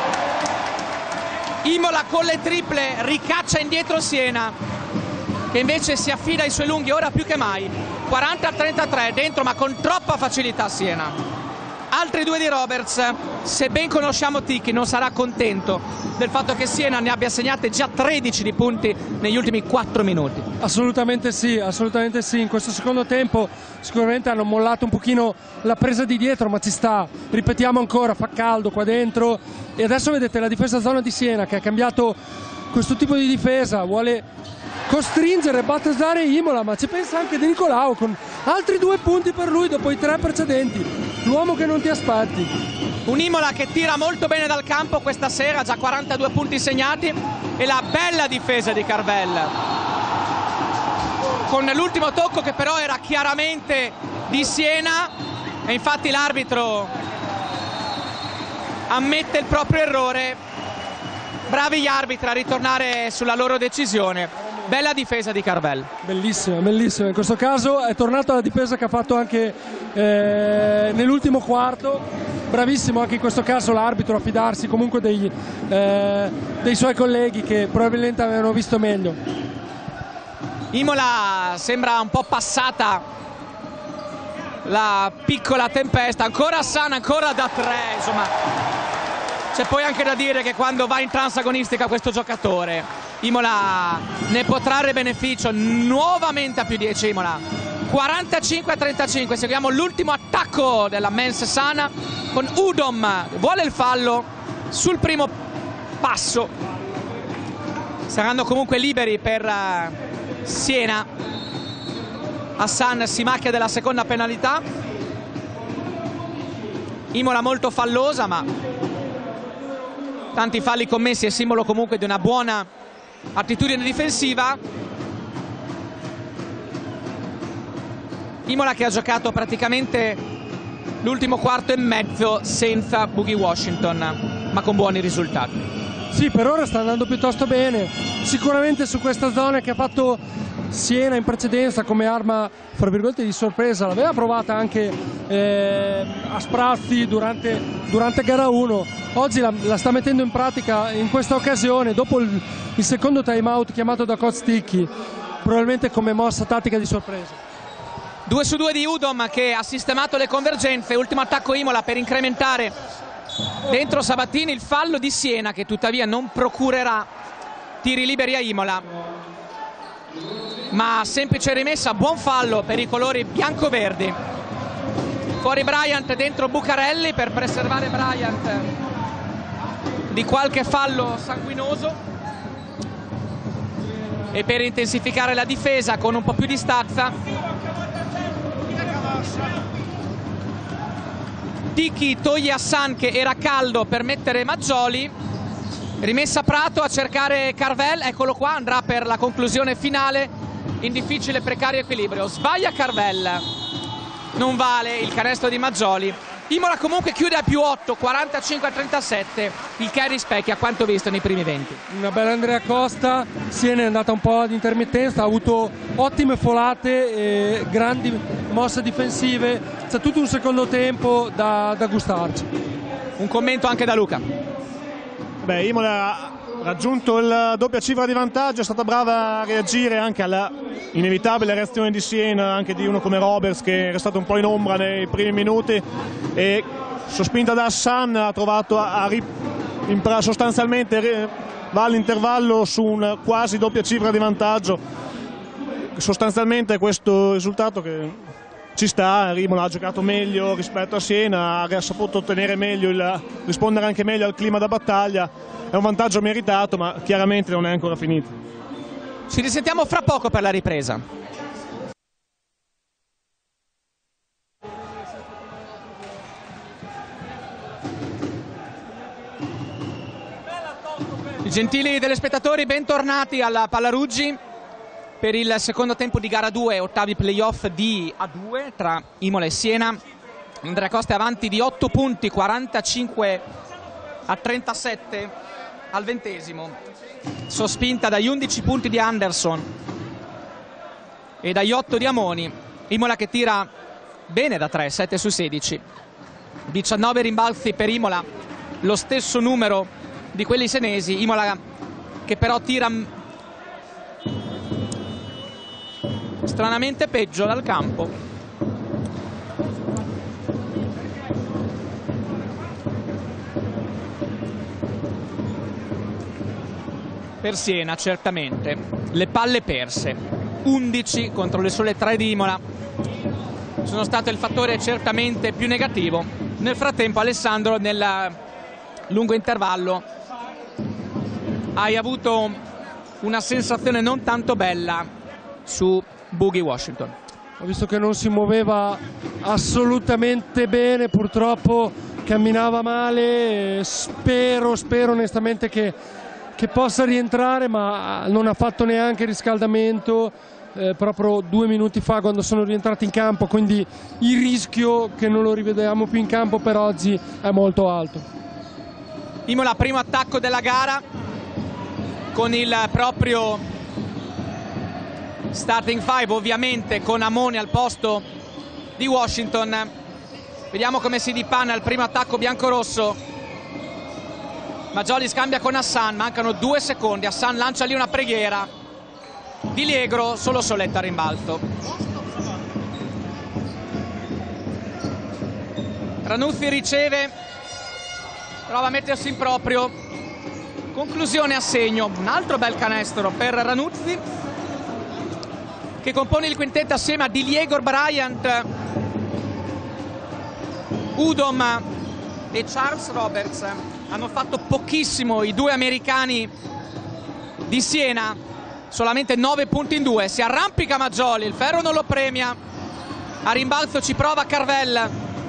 Imola con le triple ricaccia indietro Siena, che invece si affida ai suoi lunghi ora più che mai. quaranta a trentatré dentro, ma con troppa facilità Siena. Altri due di Roberts. Se ben conosciamo Ticchi non sarà contento del fatto che Siena ne abbia segnate già tredici di punti negli ultimi quattro minuti. Assolutamente sì, assolutamente sì. In questo secondo tempo sicuramente hanno mollato un pochino la presa di dietro, ma ci sta, ripetiamo ancora, fa caldo qua dentro. E adesso vedete la difesa zona di Siena che ha cambiato questo tipo di difesa, vuole costringere, battezzare Imola, ma ci pensa anche Di Nicolao con altri due punti per lui dopo i tre precedenti, l'uomo che non ti aspetti. Un Imola che tira molto bene dal campo questa sera, già quarantadue punti segnati, e la bella difesa di Carvel con l'ultimo tocco che però era chiaramente di Siena, e infatti l'arbitro ammette il proprio errore. Bravi gli arbitri a ritornare sulla loro decisione. Bella difesa di Carvel. Bellissima, bellissima. In questo caso è tornata la difesa che ha fatto anche eh, nell'ultimo quarto. Bravissimo anche in questo caso l'arbitro a fidarsi comunque dei, eh, dei suoi colleghi che probabilmente avevano visto meglio. Imola sembra un po' passata la piccola tempesta. Ancora Hassan, ancora da tre, insomma. C'è poi anche da dire che quando va in transagonistica questo giocatore, Imola ne può trarre beneficio. Nuovamente a più dieci Imola, quarantacinque a trentacinque. Seguiamo l'ultimo attacco della Mensesana con Udom, vuole il fallo sul primo passo. Saranno comunque liberi per uh, Siena. Hassan si macchia della seconda penalità. Imola molto fallosa, ma tanti falli commessi è simbolo comunque di una buona attitudine difensiva. Imola che ha giocato praticamente l'ultimo quarto e mezzo senza Boogie Washington, ma con buoni risultati. Sì, per ora sta andando piuttosto bene. Sicuramente su questa zona che ha fatto Siena in precedenza come arma fra virgolette di sorpresa, l'aveva provata anche eh, a sprazzi durante, durante gara uno. Oggi la, la sta mettendo in pratica in questa occasione dopo il, il secondo time out chiamato da coach Ticchi, probabilmente come mossa tattica di sorpresa. Due su due di Udom che ha sistemato le convergenze. Ultimo attacco Imola per incrementare dentro Sabatini. Il fallo di Siena che tuttavia non procurerà tiri liberi a Imola, ma semplice rimessa, buon fallo per i colori bianco-verdi. Fuori Bryant, dentro Bucarelli per preservare Bryant di qualche fallo sanguinoso. e per intensificare la difesa con un po' più di stazza. Tiki toglie Hassan che era caldo per mettere Maggioli, rimessa Prato a cercare Carvel, eccolo qua, andrà per la conclusione finale in difficile precario equilibrio. Sbaglia Carvel, non vale il canestro di Maggioli. Imola comunque chiude a più otto, quarantacinque a trentasette, il che rispecchia quanto visto nei primi venti. Una bella Andrea Costa, Siena è andata un po' ad intermittenza, ha avuto ottime folate, e grandi mosse difensive, c'è tutto un secondo tempo da, da gustarci. Un commento anche da Luca. Beh, Imola ha raggiunto il doppia cifra di vantaggio, è stata brava a reagire anche alla inevitabile reazione di Siena, anche di uno come Roberts che era stato un po' in ombra nei primi minuti, e sospinta da Hassan ha trovato a, a in, sostanzialmente va all'intervallo su un quasi doppia cifra di vantaggio. Sostanzialmente questo risultato che ci sta, Imola ha giocato meglio rispetto a Siena, ha saputo ottenere meglio il, rispondere anche meglio al clima da battaglia, è un vantaggio meritato ma chiaramente non è ancora finito. Ci risentiamo fra poco per la ripresa. Gentili telespettatori, bentornati alla Pallaruggi per il secondo tempo di gara due, ottavi playoff di A due tra Imola e Siena. Andrea Costa è avanti di otto punti, quarantacinque a trentasette al ventesimo, sospinta dagli undici punti di Anderson e dagli otto di Amoni. Imola che tira bene da tre, sette su sedici, diciannove rimbalzi per Imola, lo stesso numero di quelli senesi. Imola che però tira stranamente peggio dal campo. Per Siena certamente le palle perse, undici contro le sole tre di Imola, sono stato il fattore certamente più negativo. Nel frattempo Alessandro, nel lungo intervallo hai avuto una sensazione non tanto bella su Boogie Washington. Ho visto che non si muoveva assolutamente bene, purtroppo camminava male, spero, spero onestamente che, che possa rientrare, ma non ha fatto neanche riscaldamento eh, proprio due minuti fa quando sono rientrati in campo, quindi il rischio che non lo rivediamo più in campo per oggi è molto alto. Imola primo attacco della gara con il proprio starting five, ovviamente con Amoni al posto di Washington. Vediamo come si dipanna il primo attacco biancorosso. Maggioli scambia con Hassan, mancano due secondi, Hassan lancia lì una preghiera, Di Liegro solo Soletta a rimbalzo. Ranuzzi riceve, prova a mettersi in proprio, conclusione a segno. Un altro bel canestro per Ranuzzi che compone il quintetto assieme a Di Liegro, Bryant, Udom e Charles Roberts. Hanno fatto pochissimo i due americani di Siena, solamente nove punti in due. Si arrampica Maggioli, il ferro non lo premia, a rimbalzo ci prova Carvel.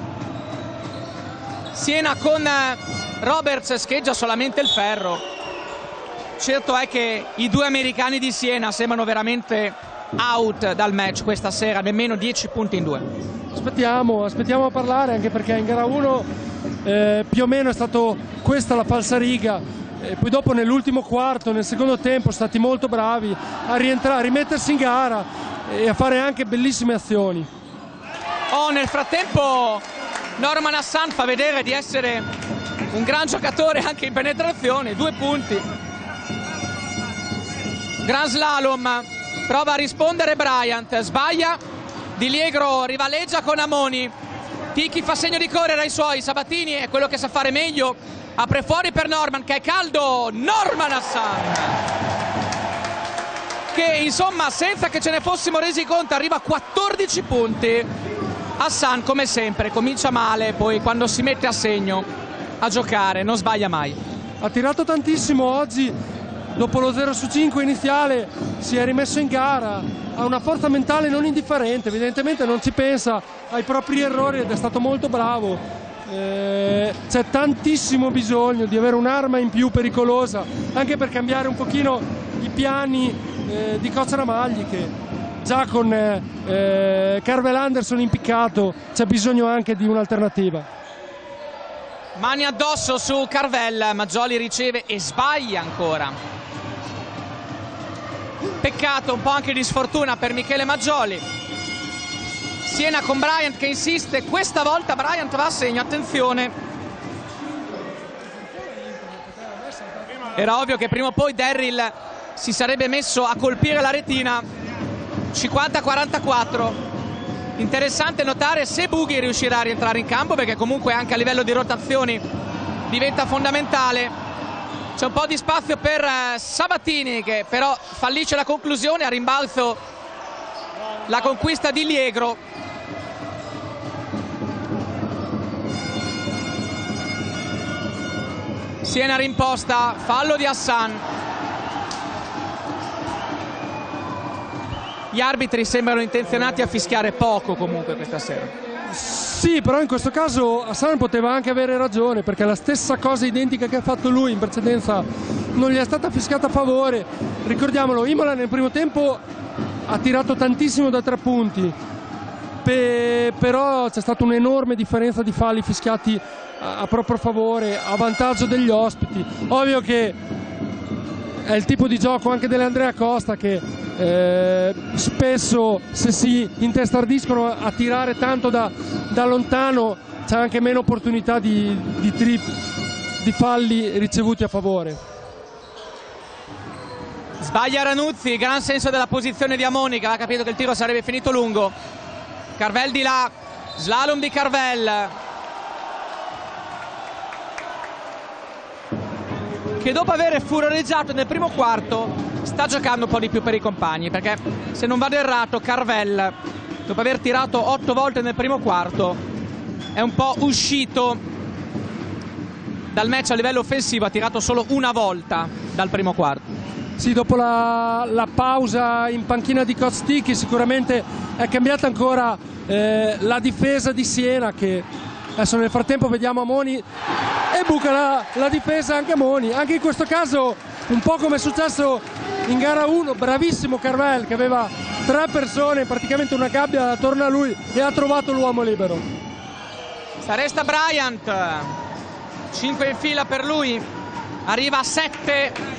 Siena con Roberts scheggia solamente il ferro. Certo è che i due americani di Siena sembrano veramente out dal match questa sera, nemmeno dieci punti in due. Aspettiamo, aspettiamo a parlare, anche perché in gara uno eh, più o meno è stato questa la falsariga, e poi dopo nell'ultimo quarto, nel secondo tempo, sono stati molto bravi a rientrare, a rimettersi in gara e a fare anche bellissime azioni. Oh, nel frattempo Norman Hassan fa vedere di essere un gran giocatore anche in penetrazione, due punti. Gran slalom, prova a rispondere Bryant, sbaglia, Di Liegro rivaleggia con Amoni, Tiki fa segno di correre ai suoi, Sabatini è quello che sa fare meglio, apre fuori per Norman che è caldo, Norman Hassan che insomma senza che ce ne fossimo resi conto arriva a quattordici punti. Hassan come sempre comincia male, poi quando si mette a segno a giocare non sbaglia mai. Ha tirato tantissimo oggi, dopo lo zero su cinque iniziale si è rimesso in gara, ha una forza mentale non indifferente, evidentemente non ci pensa ai propri errori ed è stato molto bravo. Eh, c'è tantissimo bisogno di avere un'arma in più pericolosa, anche per cambiare un pochino i piani eh, di coach Ramagli, che già con eh, Carvel Anderson impiccato c'è bisogno anche di un'alternativa. Mani addosso su Carvel, Maggioli riceve e sbaglia ancora. Peccato, un po' anche di sfortuna per Michele Maggioli. Siena con Bryant che insiste, questa volta Bryant va a segno, attenzione. Era ovvio che prima o poi Darryl si sarebbe messo a colpire la retina. cinquanta a quarantaquattro. Interessante notare se Bughi riuscirà a rientrare in campo, perché comunque anche a livello di rotazioni diventa fondamentale. C'è un po' di spazio per Sabatini, che però fallisce la conclusione, a rimbalzo la conquista di Liegro. Siena rimposta, fallo di Hassan. Gli arbitri sembrano intenzionati a fischiare poco comunque questa sera. Sì, però in questo caso Hassan poteva anche avere ragione, perché la stessa cosa identica che ha fatto lui in precedenza non gli è stata fischiata a favore. Ricordiamolo, Imola nel primo tempo ha tirato tantissimo da tre punti, Pe però c'è stata un'enorme differenza di falli fischiati a, a proprio favore, a vantaggio degli ospiti. Ovvio che è il tipo di gioco anche dell'Andrea Costa, che eh, spesso, se si intestardiscono a tirare tanto da, da lontano, c'è anche meno opportunità di, di, trip, di falli ricevuti a favore. Sbaglia Ranuzzi, gran senso della posizione di Amoni, che aveva capito che il tiro sarebbe finito lungo. Carvel di là, slalom di Carvel, che dopo aver furoreggiato nel primo quarto sta giocando un po' di più per i compagni, perché se non vado errato Carvel, dopo aver tirato otto volte nel primo quarto, è un po' uscito dal match a livello offensivo, ha tirato solo una volta dal primo quarto. Sì, dopo la, la pausa in panchina di Coach Ticchi sicuramente è cambiata ancora eh, la difesa di Siena, che adesso nel frattempo vediamo Amoni e buca la, la difesa anche Amoni. Anche in questo caso un po' come è successo in gara uno, bravissimo Carvel che aveva tre persone, praticamente una gabbia attorno a lui, e ha trovato l'uomo libero. Sta resta Bryant, cinque in fila per lui, arriva a sette.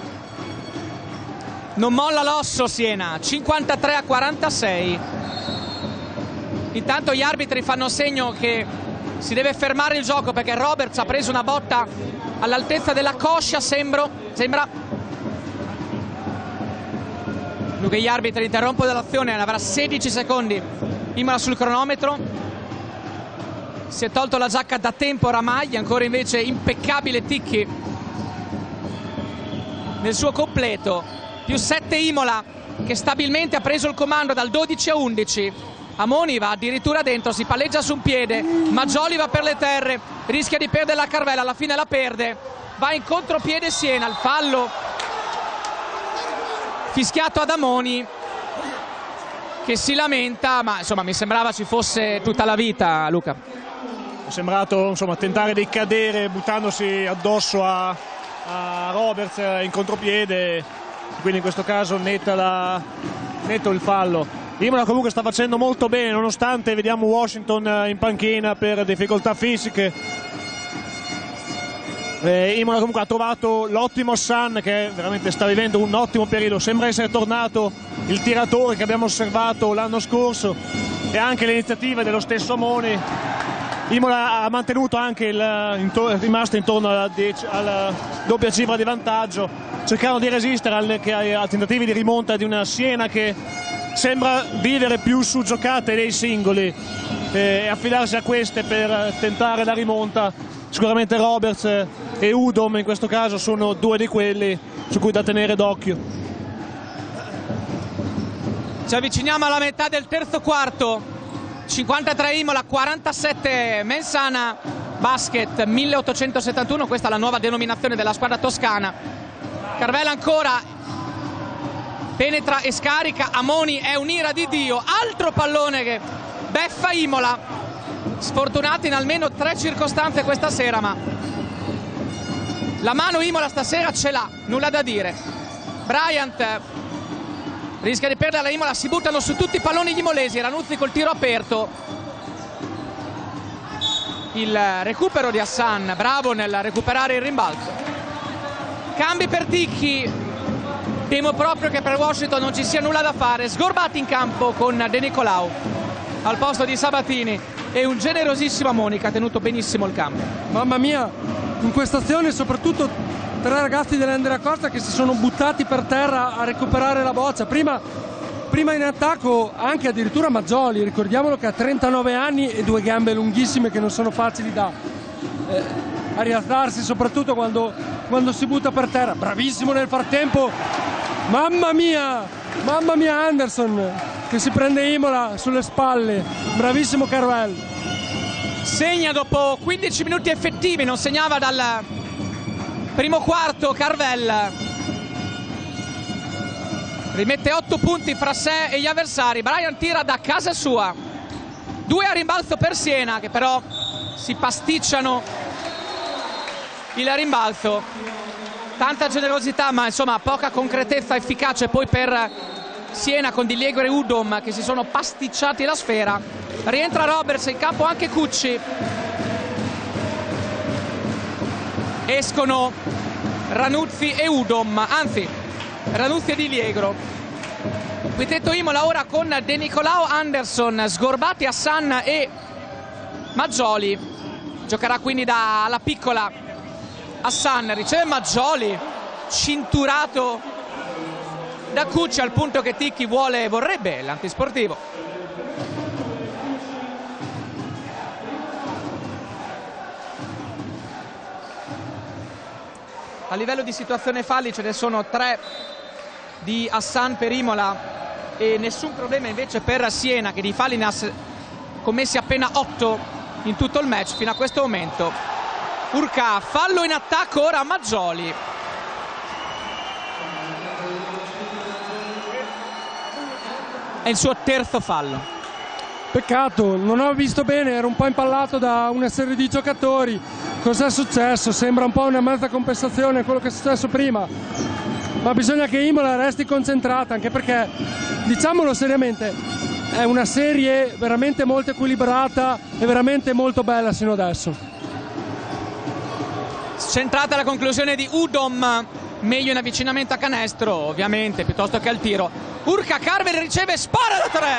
Non molla l'osso Siena, cinquantatré a quarantasei. Intanto gli arbitri fanno segno che si deve fermare il gioco, perché Roberts ha preso una botta all'altezza della coscia, sembro, sembra. Dunque gli arbitri interrompono l'azione, avrà sedici secondi Imola sul cronometro. Si è tolto la giacca da tempo Ramagli, ancora invece impeccabile Ticchi nel suo completo. Più sette Imola, che stabilmente ha preso il comando dal dodici a undici. Amoni va addirittura dentro, si palleggia su un piede, Maggioli va per le terre, rischia di perdere la Carvel, alla fine la perde, va in contropiede Siena, il fallo fischiato ad Amoni, che si lamenta, ma insomma mi sembrava ci fosse tutta la vita, Luca. È sembrato insomma tentare di cadere buttandosi addosso a, a Roberts in contropiede, quindi in questo caso netta la, netto il fallo. Imola comunque sta facendo molto bene, nonostante vediamo Washington in panchina per difficoltà fisiche. eh, Imola comunque ha trovato l'ottimo Hassan, che veramente sta vivendo un ottimo periodo, sembra essere tornato il tiratore che abbiamo osservato l'anno scorso, e anche le iniziative dello stesso Amoni. Imola ha mantenuto anche il intor rimasto intorno alla, alla doppia cifra di vantaggio, cercando di resistere alle, ai, ai tentativi di rimonta di una Siena che sembra vivere più su giocate dei singoli e affidarsi a queste per tentare la rimonta. Sicuramente Roberts e Udom in questo caso sono due di quelli su cui da tenere d'occhio. Ci avviciniamo alla metà del terzo quarto, cinquantatré Imola, quarantasette Mensana Basket, milleottocentosettantuno, questa è la nuova denominazione della squadra toscana. Carvel ancora, penetra e scarica. Amoni è un'ira di Dio, altro pallone che beffa Imola. Sfortunati in almeno tre circostanze questa sera, ma la mano Imola stasera ce l'ha, nulla da dire. Bryant rischia di perdere la Imola, si buttano su tutti i palloni gli imolesi. Ranuzzi col tiro aperto, il recupero di Hassan, bravo nel recuperare il rimbalzo. Cambi per Ticchi, temo proprio che per Washington non ci sia nulla da fare. Sgorbati in campo con De Nicolau al posto di Sabatini e un generosissimo Amoni che ha tenuto benissimo il campo. Mamma mia, in questa azione soprattutto tre ragazzi dell'Andrea Costa che si sono buttati per terra a recuperare la boccia. Prima, prima in attacco anche addirittura Maggioli, ricordiamolo che ha trentanove anni e due gambe lunghissime che non sono facili da eh, a rialzarsi, soprattutto quando, quando si butta per terra. Bravissimo nel frattempo, mamma mia, mamma mia Anderson che si prende Imola sulle spalle, bravissimo Carvel. Segna dopo quindici minuti effettivi, non segnava dal primo quarto Carvel. Rimette otto punti fra sé e gli avversari. Bryant tira da casa sua, due a rimbalzo per Siena che però si pasticciano il rimbalzo. Tanta generosità ma insomma poca concretezza efficace poi per Siena con Di Liegro e Udom che si sono pasticciati la sfera. Rientra Roberts in campo, anche Cucci. Escono Ranuzzi e Udom, anzi Ranuzzi e Di Liegro. Quintetto Imola ora con De Nicolau, Anderson, Sgorbati, Hassan e Maggioli. Giocherà quindi dalla piccola Hassan, riceve Maggioli, cinturato da Cucci al punto che Ticchi vuole, vorrebbe l'antisportivo. A livello di situazione falli ce ne sono tre di Hassan per Imola e nessun problema invece per Siena che di falli ne ha commessi appena otto in tutto il match fino a questo momento. Urca, fallo in attacco ora a Maggioli. È il suo terzo fallo. Peccato, non ho visto bene, ero un po' impallato da una serie di giocatori. Cos'è successo? Sembra un po' una mezza compensazione a quello che è successo prima, ma bisogna che Imola resti concentrata, anche perché, diciamolo seriamente, è una serie veramente molto equilibrata e veramente molto bella sino adesso. Centrata la conclusione di Udom, meglio in avvicinamento a canestro ovviamente piuttosto che al tiro. Urca, Carvel riceve, spara da tre,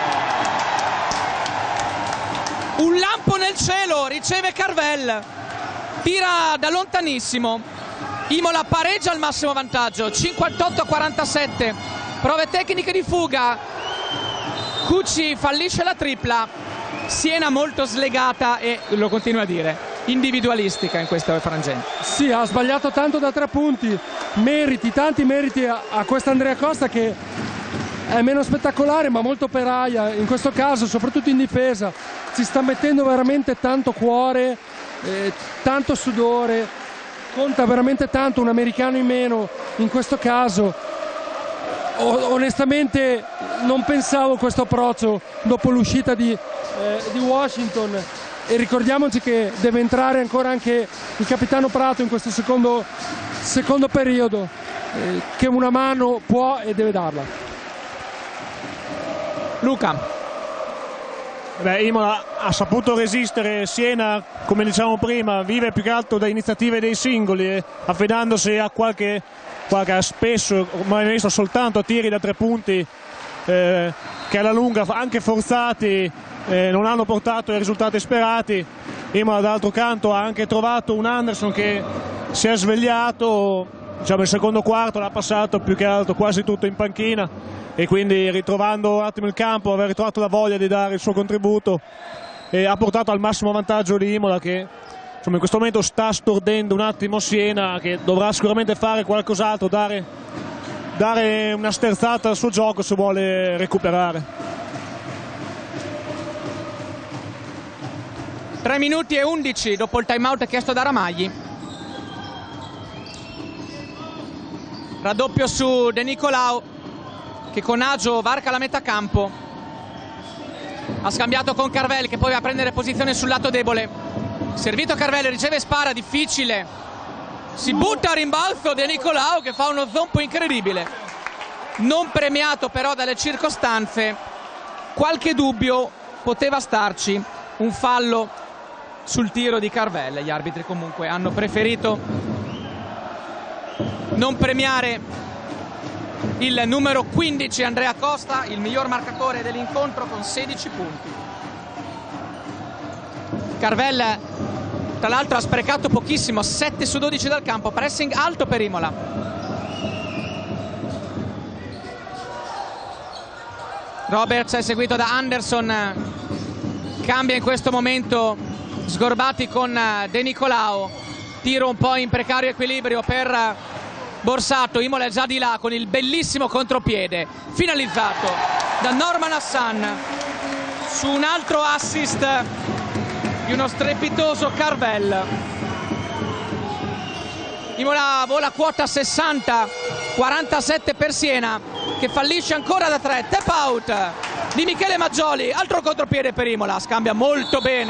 un lampo nel cielo, riceve Carvel, tira da lontanissimo. Imola pareggia al massimo vantaggio, cinquantotto a quarantasette. Prove tecniche di fuga, Cucci fallisce la tripla. Siena molto slegata e, lo continua a dire, individualistica in questo frangente. Sì, ha sbagliato tanto da tre punti, meriti, tanti meriti a, a questa Andrea Costa che è meno spettacolare ma molto operaia in questo caso, soprattutto in difesa. Ci sta mettendo veramente tanto cuore, eh, tanto sudore, conta veramente tanto un americano in meno in questo caso. O, onestamente non pensavo questo approccio dopo l'uscita di, eh, di Washington, e ricordiamoci che deve entrare ancora anche il capitano Prato in questo secondo, secondo periodo, eh, che una mano può e deve darla. Luca. Beh, Imola ha saputo resistere. Siena, come diciamo prima, vive più che altro da iniziative dei singoli, eh, affidandosi a qualche, qualche spesso, ormai visto soltanto tiri da tre punti eh, che alla lunga, anche forzati, eh, non hanno portato i risultati sperati. Imola dall'altro canto ha anche trovato un Anderson che si è svegliato, diciamo il secondo quarto l'ha passato più che altro quasi tutto in panchina, e quindi ritrovando un attimo il campo, aver ritrovato la voglia di dare il suo contributo, e ha portato al massimo vantaggio di Imola che insomma, in questo momento sta stordendo un attimo Siena, che dovrà sicuramente fare qualcos'altro, dare, dare una sterzata al suo gioco se vuole recuperare. tre minuti e undici dopo il time out chiesto da Ramagli. raddoppio su De Nicolao, che con agio varca la metà campo. Ha scambiato con Carvel, che poi va a prendere posizione sul lato debole. Servito Carvel, riceve e spara, difficile. Si butta a rimbalzo De Nicolao, che fa uno zompo incredibile. Non premiato però dalle circostanze. Qualche dubbio poteva starci. Un fallo sul tiro di Carvel. Gli arbitri comunque hanno preferito non premiare il numero quindici Andrea Costa, il miglior marcatore dell'incontro con sedici punti. Carvel tra l'altro ha sprecato pochissimo, sette su dodici dal campo, pressing alto per Imola. Roberts è seguito da Anderson, cambia in questo momento Sgorbati con De Nicolao, tiro un po' in precario equilibrio per Borsato. Imola è già di là con il bellissimo contropiede finalizzato da Norman Hassan su un altro assist di uno strepitoso Carvel. Imola vola quota sessanta, quarantasette per Siena, che fallisce ancora da tre. Tap out di Michele Maggioli, altro contropiede per Imola, scambia molto bene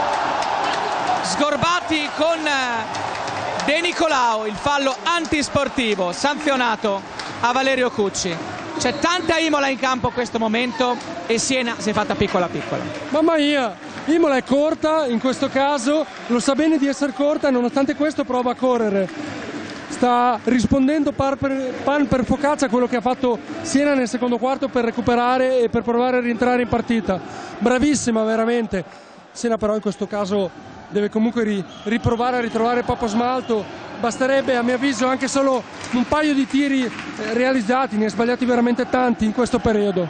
Sgorbati con De Nicolao, il fallo antisportivo sanzionato a Valerio Cucci. C'è tanta Imola in campo in questo momento e Siena si è fatta piccola piccola. Mamma mia, Imola è corta in questo caso, lo sa bene di essere corta e nonostante questo prova a correre. Sta rispondendo par per, pan per focaccia a quello che ha fatto Siena nel secondo quarto per recuperare e per provare a rientrare in partita. Bravissima veramente. Siena però in questo caso deve comunque ri, riprovare a ritrovare Papo Smalto. Basterebbe a mio avviso anche solo un paio di tiri eh, realizzati, ne ha sbagliati veramente tanti in questo periodo.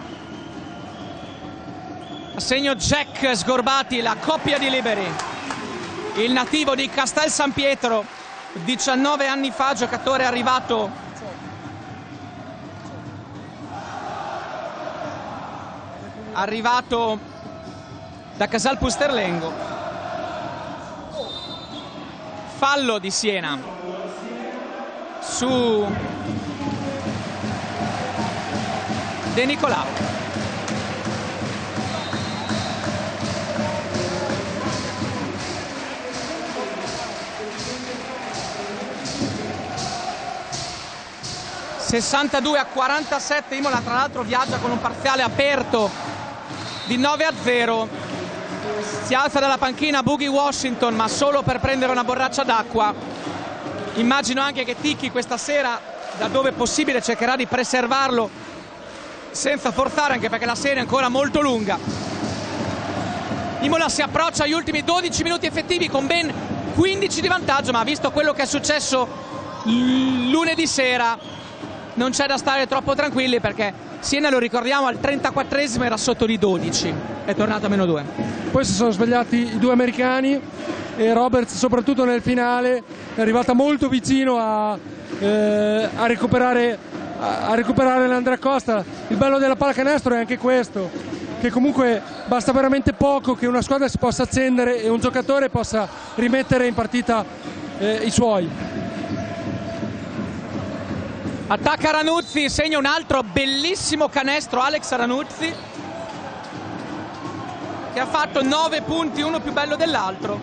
Assegno Jack Sgorbati, la coppia di liberi, il nativo di Castel San Pietro, diciannove anni fa, giocatore arrivato arrivato da Casal Pusterlengo. Fallo di Siena su De Nicolao. sessantadue a quarantasette, Imola tra l'altro viaggia con un parziale aperto di nove a zero. Si alza dalla panchina Boogie Washington, ma solo per prendere una borraccia d'acqua. Immagino anche che Ticchi questa sera, da dove possibile, cercherà di preservarlo senza forzare, anche perché la serie è ancora molto lunga. Imola si approccia agli ultimi dodici minuti effettivi con ben quindici di vantaggio, ma visto quello che è successo lunedì sera non c'è da stare troppo tranquilli, perché Siena, lo ricordiamo, al trentaquattresimo era sotto di dodici, è tornato a meno due. Poi si sono svegliati i due americani e Roberts soprattutto nel finale è arrivata molto vicino a, eh, a recuperare a, a recuperare l'Andrea Costa. Il bello della pallacanestro è anche questo, che comunque basta veramente poco che una squadra si possa accendere e un giocatore possa rimettere in partita eh, i suoi. Attacca Ranuzzi, segna un altro bellissimo canestro Alex Ranuzzi, che ha fatto nove punti, uno più bello dell'altro.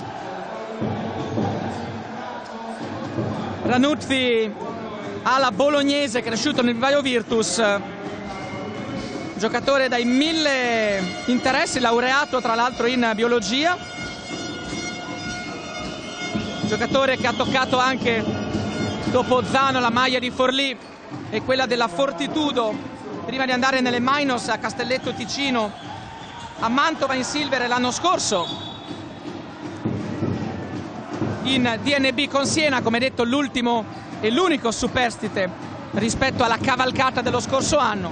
Ranuzzi, ala bolognese, cresciuto nel Vivaio Virtus, giocatore dai mille interessi, laureato tra l'altro in biologia, giocatore che ha toccato anche dopo Zano la maglia di Forlì e quella della Fortitudo prima di andare nelle minors a Castelletto Ticino, a Mantova in Silver l'anno scorso, in D N B con Siena, come detto l'ultimo e l'unico superstite rispetto alla cavalcata dello scorso anno,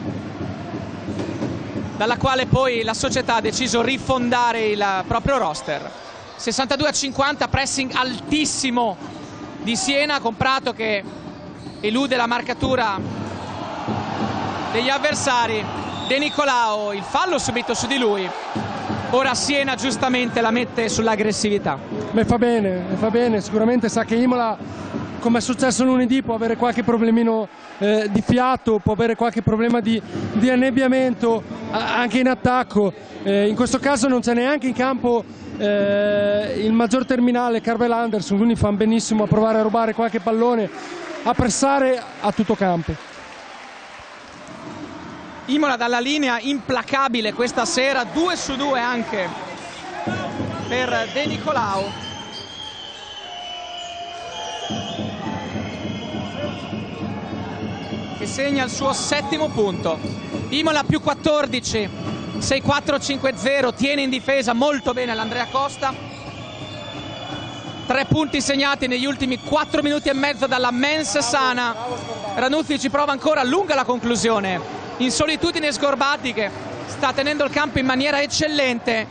dalla quale poi la società ha deciso di rifondare il proprio roster. sessantadue a cinquanta, pressing altissimo di Siena, con Prato che elude la marcatura degli avversari. De Nicolao, il fallo subito su di lui. Ora Siena giustamente la mette sull'aggressività. Beh, fa bene, fa bene, sicuramente sa che Imola, come è successo lunedì, può avere qualche problemino eh, di fiato, può avere qualche problema di, di annebbiamento anche in attacco. Eh, in questo caso non c'è neanche in campo eh, il maggior terminale Carvel Anderson, quindi fa benissimo a provare a rubare qualche pallone, a pressare a tutto campo. Imola dalla linea implacabile questa sera, due su due anche per De Nicolao. Che segna il suo settimo punto. Imola più quattordici, sei quattro cinque zero, tiene in difesa molto bene l'Andrea Costa. Tre punti segnati negli ultimi quattro minuti e mezzo dalla Mens Sana. Ranuzzi ci prova ancora, lunga la conclusione. In solitudine Sgorbati che sta tenendo il campo in maniera eccellente.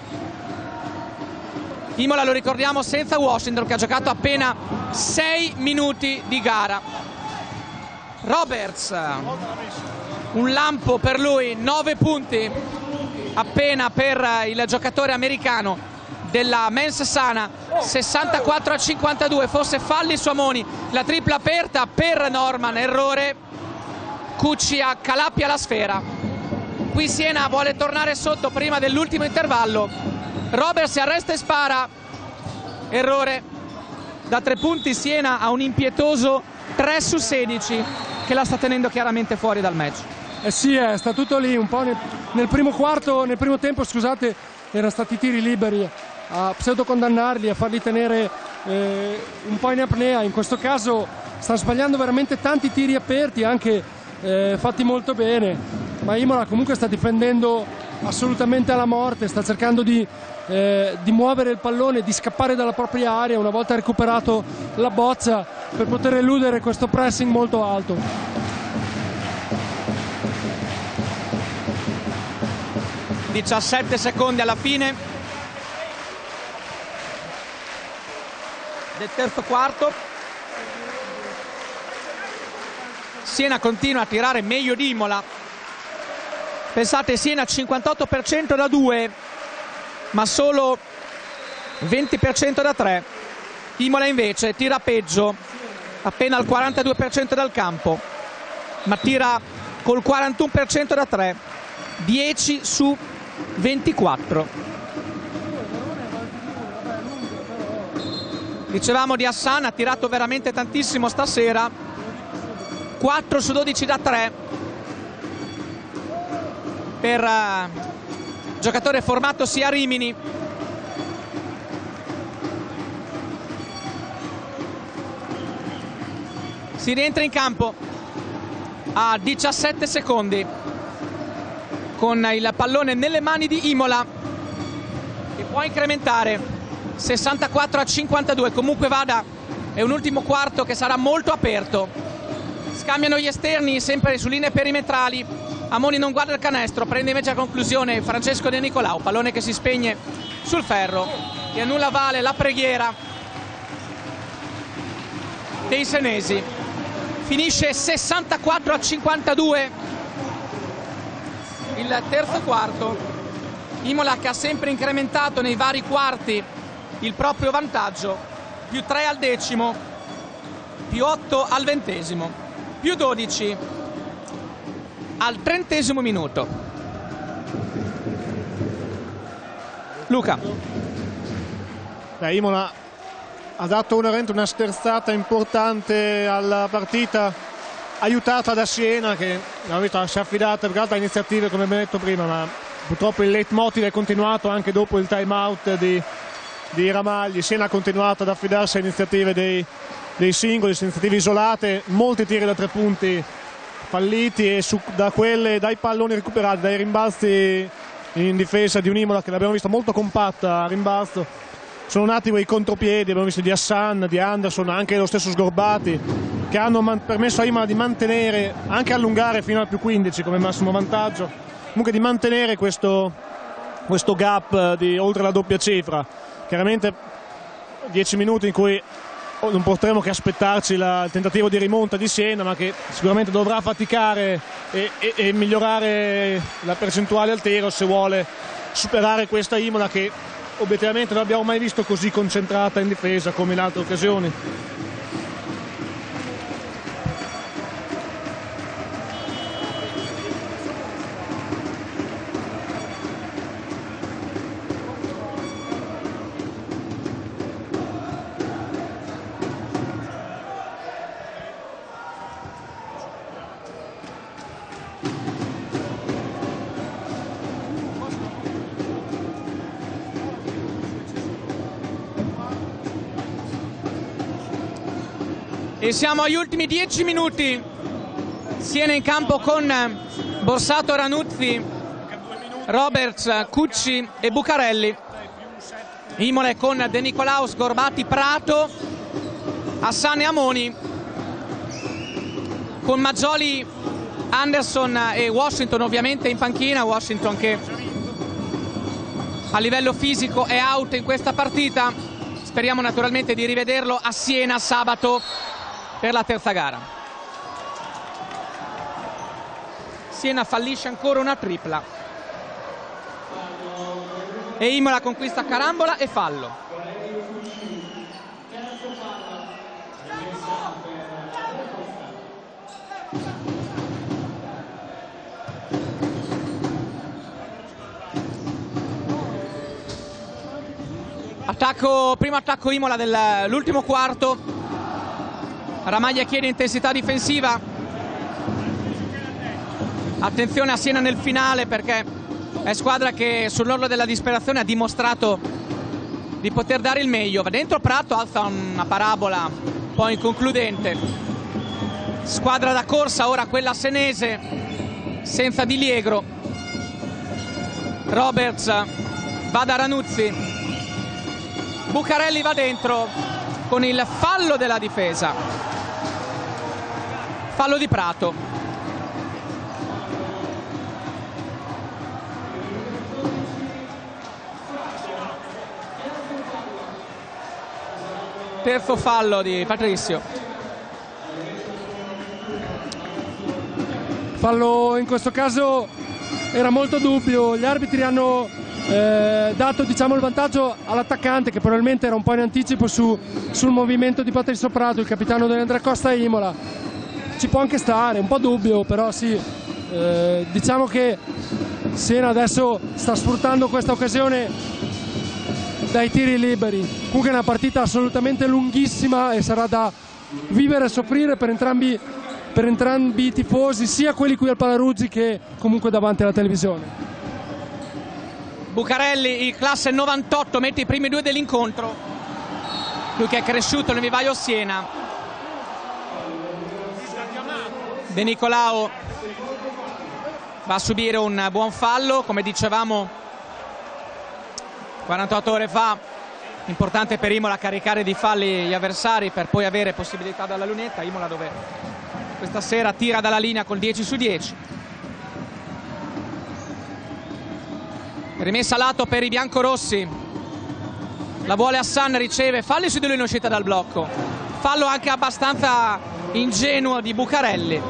Imola, lo ricordiamo, senza Washington, che ha giocato appena sei minuti di gara. Roberts, un lampo per lui, nove punti appena per il giocatore americano della Mens Sana, sessantaquattro a cinquantadue. Fosse falli su Amoni, la tripla aperta per Norman, errore. Cucci accalappia la sfera. Qui Siena vuole tornare sotto prima dell'ultimo intervallo. Roberts si arresta e spara, errore. Da tre punti Siena ha un impietoso tre su sedici che la sta tenendo chiaramente fuori dal match. Eh sì, è sta tutto lì, un po' nel, nel primo quarto, nel primo tempo, scusate, erano stati tiri liberi a pseudo condannarli, a farli tenere eh, un po' in apnea. In questo caso sta sbagliando veramente tanti tiri aperti, anche Eh, fatti molto bene, ma Imola comunque sta difendendo assolutamente alla morte, sta cercando di, eh, di muovere il pallone, di scappare dalla propria area una volta recuperato la boccia, per poter eludere questo pressing molto alto. diciassette secondi alla fine del terzo quarto. Siena continua a tirare meglio di Imola. Pensate, Siena cinquantotto per cento da due, ma solo venti per cento da tre. Imola invece tira peggio, appena al quarantadue per cento dal campo, ma tira col quarantuno per cento da tre, dieci su ventiquattro. Dicevamo di Hassan, ha tirato veramente tantissimo stasera, quattro su dodici da tre per uh, giocatore formatosi a Rimini. Si rientra in campo a diciassette secondi con il pallone nelle mani di Imola, che può incrementare sessantaquattro a cinquantadue. Comunque vada, è un ultimo quarto che sarà molto aperto. Scambiano gli esterni sempre su linee perimetrali. Amoni non guarda il canestro, prende invece la conclusione Francesco De Nicolao, pallone che si spegne sul ferro, e a nulla vale la preghiera dei senesi. Finisce sessantaquattro a cinquantadue il terzo quarto. Imola che ha sempre incrementato nei vari quarti il proprio vantaggio, più tre al decimo, più otto al ventesimo, più dodici al trentesimo minuto. Luca. Beh, Imola ha dato una, una sterzata importante alla partita, aiutata da Siena, che visto, si è affidata per altre iniziative, come abbiamo detto prima, ma purtroppo il leitmotiv è continuato anche dopo il time out di, di Ramagli. Siena ha continuato ad affidarsi a iniziative dei, dei singoli, iniziative isolate, molti tiri da tre punti falliti, e su, da quelle, dai palloni recuperati, dai rimbalzi in difesa di un'Imola che l'abbiamo vista molto compatta a rimbalzo, sono nati quei contropiedi, abbiamo visto di Hassan, di Anderson, anche lo stesso Sgorbati, che hanno permesso a Imola di mantenere, anche allungare fino al più quindici come massimo vantaggio, comunque di mantenere questo, questo gap di oltre la doppia cifra. Chiaramente dieci minuti in cui non potremo che aspettarci la, il tentativo di rimonta di Siena, ma che sicuramente dovrà faticare e, e, e migliorare la percentuale al tiro se vuole superare questa Imola che obiettivamente non abbiamo mai visto così concentrata in difesa come in altre occasioni. E siamo agli ultimi dieci minuti. Siena in campo con Borsato, Ranuzzi, Roberts, Cucci e Bucarelli. Imola con De Nicolaus, Gorbati, Prato, Hassan e Amoni, con Maggioli, Anderson e Washington ovviamente in panchina. Washington che a livello fisico è out in questa partita. Speriamo naturalmente di rivederlo a Siena sabato per la terza gara. Siena fallisce ancora una tripla e Imola conquista carambola e fallo. Attacco, primo attacco Imola dell'ultimo quarto. Ramaglia chiede intensità difensiva. Attenzione a Siena nel finale, perché è squadra che sull'orlo della disperazione ha dimostrato di poter dare il meglio. Va dentro Prato, alza una parabola un po' inconcludente. Squadra da corsa ora quella senese, senza Di Liegro. Roberts va da Ranuzzi. Bucarelli va dentro con il fallo della difesa. Fallo di Prato. Terzo fallo di Patrizio. Fallo in questo caso era molto dubbio. Gli arbitri hanno eh, dato, diciamo, il vantaggio all'attaccante, che probabilmente era un po' in anticipo su, sul movimento di Patrizio Prato, il capitano dell'Andrea Costa Imola. Ci può anche stare, un po' dubbio, però sì, eh, diciamo che Siena adesso sta sfruttando questa occasione dai tiri liberi. Comunque è una partita assolutamente lunghissima e sarà da vivere e soffrire per entrambi, per entrambi i tifosi, sia quelli qui al Palaruzzi che comunque davanti alla televisione. Bucarelli, il classe novantotto, mette i primi due dell'incontro. Lui che è cresciuto nel vivaio Siena. De Nicolao va a subire un buon fallo, come dicevamo quarantotto ore fa. Importante per Imola caricare di falli gli avversari per poi avere possibilità dalla lunetta. Imola dove questa sera tira dalla linea col dieci su dieci. Rimessa a lato per i biancorossi. La vuole Hassan, riceve, falli su di lui in uscita dal blocco. Fallo anche abbastanza ingenuo di Bucarelli.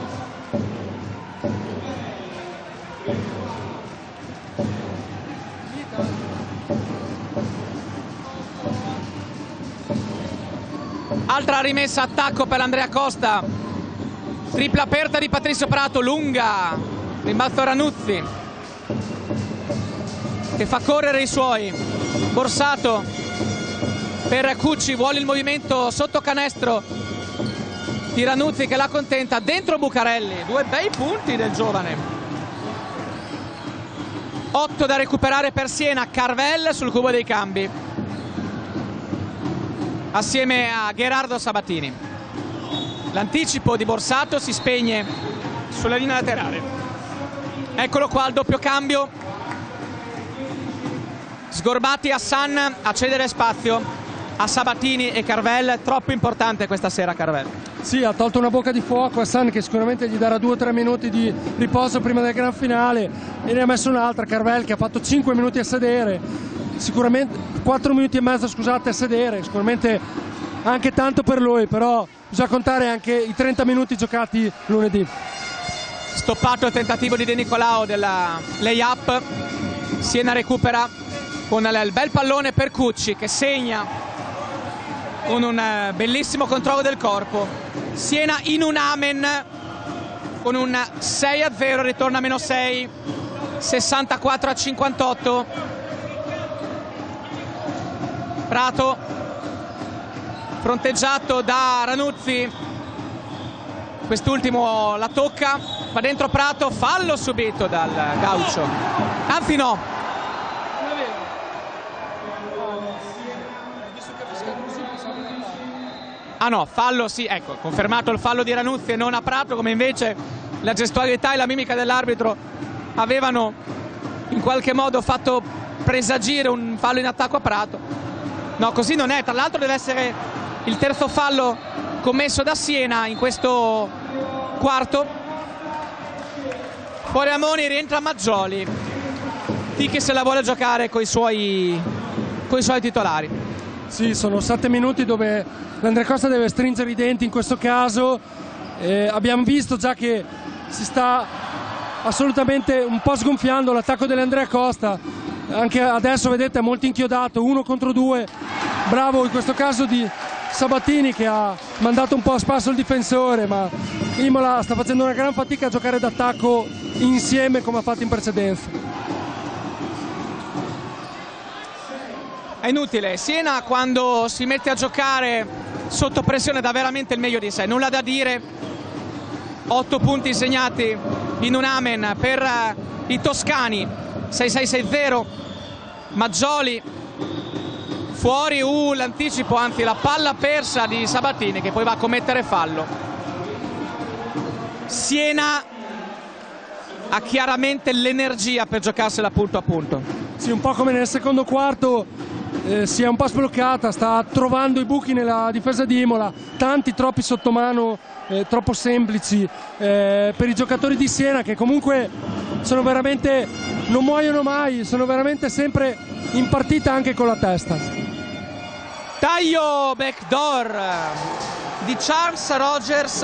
Altra rimessa, attacco per Andrea Costa. Tripla aperta di Patrizio Prato, lunga. Rimbalzo Ranuzzi che fa correre i suoi. Borsato per Cucci, vuole il movimento sotto canestro di Ranuzzi che l'accontenta. Dentro Bucarelli, due bei punti del giovane. otto da recuperare per Siena. Carvel sul cubo dei cambi assieme a Gerardo Sabatini. L'anticipo di Borsato si spegne sulla linea laterale. Eccolo qua il doppio cambio. Sgorbati, Hassan a cedere spazio a Sabatini e Carvel. Troppo importante questa sera Carvel. Sì, ha tolto una bocca di fuoco a Hassan, che sicuramente gli darà due o tre minuti di riposo prima del gran finale, e ne ha messo un'altra Carvel che ha fatto cinque minuti a sedere, sicuramente quattro minuti e mezzo scusate a sedere, sicuramente anche tanto per lui, però bisogna contare anche i trenta minuti giocati lunedì. Stoppato il tentativo di De Nicolao della lay-up. Siena recupera con il bel pallone per Cucci che segna con un bellissimo controllo del corpo. Siena in un amen con un sei a zero, ritorna a meno sei, sessantaquattro a cinquantotto. Prato fronteggiato da Ranuzzi, quest'ultimo la tocca, va dentro Prato, fallo subito dal Gaucho, anzi no, ah no, fallo sì, ecco, confermato il fallo di Ranuzzi e non a Prato, come invece la gestualità e la mimica dell'arbitro avevano in qualche modo fatto presagire un fallo in attacco a Prato. No, così non è, tra l'altro deve essere il terzo fallo commesso da Siena in questo quarto. Fuori Amoni, rientra Maggioli, Ticchi se la vuole giocare con i suoi, coi suoi titolari. Sì, sono sette minuti dove l'Andrea Costa deve stringere i denti in questo caso. Eh, abbiamo visto già che si sta assolutamente un po' sgonfiando l'attacco dell'Andrea Costa, anche adesso vedete è molto inchiodato, uno contro due. Bravo in questo caso di Sabatini che ha mandato un po' a spasso il difensore, ma Imola sta facendo una gran fatica a giocare d'attacco insieme come ha fatto in precedenza. È inutile, Siena quando si mette a giocare sotto pressione dà veramente il meglio di sé, nulla da dire. Otto punti segnati in un amen per i toscani, sei sei sei zero. Maggioli fuori, uh, l'anticipo, anzi la palla persa di Sabatini che poi va a commettere fallo. Siena ha chiaramente l'energia per giocarsela punto a punto. Sì, un po' come nel secondo quarto, eh, si è un po' sbloccata, sta trovando i buchi nella difesa di Imola, tanti troppi sottomano, eh, troppo semplici eh, per i giocatori di Siena che comunque sono veramente, non muoiono mai, sono veramente sempre in partita anche con la testa. Taglio backdoor di Charles Rogers.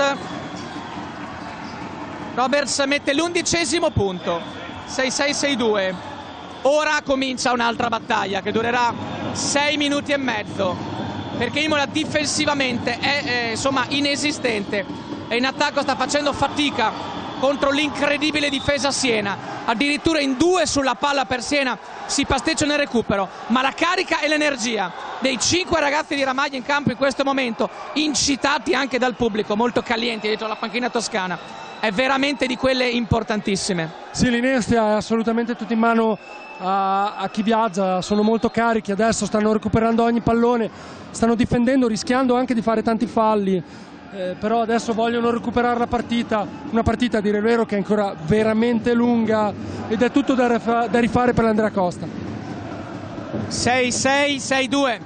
Roberts mette l'undicesimo punto, sei sei sei due. Ora comincia un'altra battaglia che durerà sei minuti e mezzo, perché Imola difensivamente è eh, insomma inesistente e in attacco sta facendo fatica contro l'incredibile difesa Siena. Addirittura in due sulla palla per Siena si pasticcia nel recupero, ma la carica e l'energia dei cinque ragazzi di Ramaglia in campo in questo momento, incitati anche dal pubblico molto calienti dietro la panchina toscana, è veramente di quelle importantissime. Sì, l'inerzia è assolutamente tutta in mano a, a chi viaggia, sono molto carichi, adesso stanno recuperando ogni pallone, stanno difendendo, rischiando anche di fare tanti falli. Eh, però adesso vogliono recuperare la partita, una partita a dire il vero che è ancora veramente lunga ed è tutto da, rifa da rifare per l'Andrea Costa. sei sei sei due.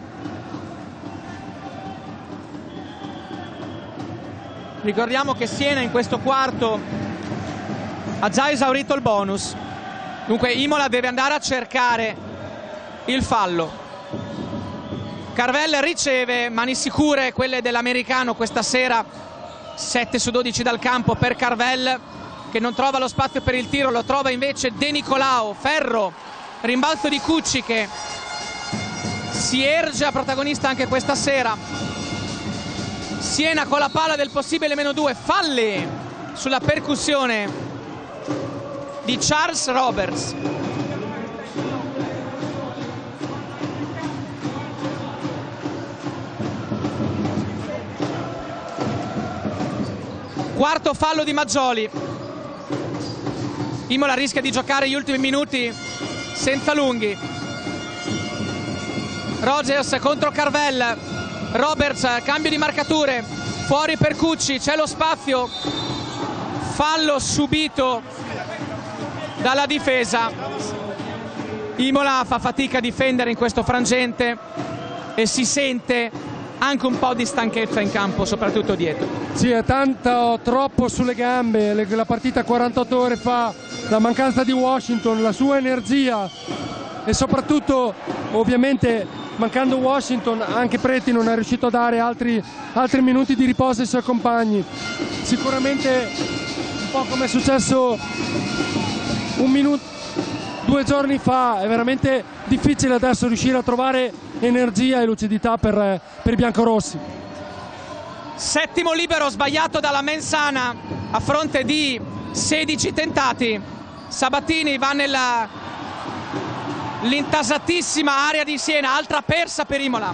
Ricordiamo che Siena in questo quarto ha già esaurito il bonus, dunque Imola deve andare a cercare il fallo. Carvel riceve, mani sicure quelle dell'americano questa sera, sette su dodici dal campo per Carvel che non trova lo spazio per il tiro, lo trova invece De Nicolao. Ferro, rimbalzo di Cucci che si erge a protagonista anche questa sera. Siena con la palla del possibile meno due, falli sulla percussione di Charles Roberts. Quarto fallo di Maggioli. Imola rischia di giocare gli ultimi minuti senza lunghi. Rogers contro Carvel. Roberts, cambio di marcature. Fuori per Cucci, c'è lo spazio. Fallo subito dalla difesa. Imola fa fatica a difendere in questo frangente e si sente anche un po' di stanchezza in campo, soprattutto dietro. Sì, è tanto, troppo sulle gambe, la partita quarantotto ore fa, la mancanza di Washington, la sua energia e soprattutto ovviamente mancando Washington anche Preti non è riuscito a dare altri, altri minuti di riposo ai suoi compagni. Sicuramente un po' come è successo un minuto, due giorni fa. È veramente difficile adesso riuscire a trovare energia e lucidità per, per i biancorossi. Settimo libero sbagliato dalla Mensana a fronte di sedici tentati. Sabatini va nella l'intasatissima area di Siena, altra persa per Imola,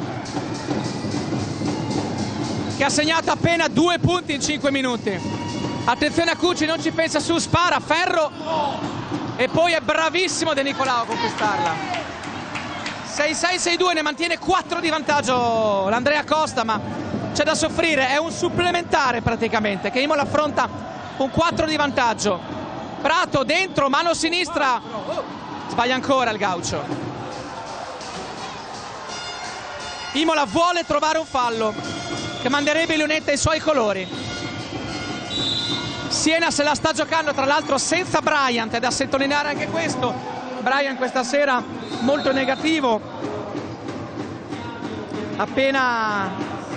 che ha segnato appena due punti in cinque minuti. Attenzione a Cucci, non ci pensa su, spara, ferro, e poi è bravissimo De Nicolao a conquistarla. sei sei sei due, ne mantiene quattro di vantaggio l'Andrea Costa, ma c'è da soffrire, è un supplementare praticamente che Imola affronta con quattro di vantaggio. Prato dentro, mano sinistra, sbaglia ancora il gaucho. Imola vuole trovare un fallo che manderebbe Lunetta ai suoi colori. Siena se la sta giocando tra l'altro senza Bryant, è da sottolineare anche questo. Bryant questa sera molto negativo, appena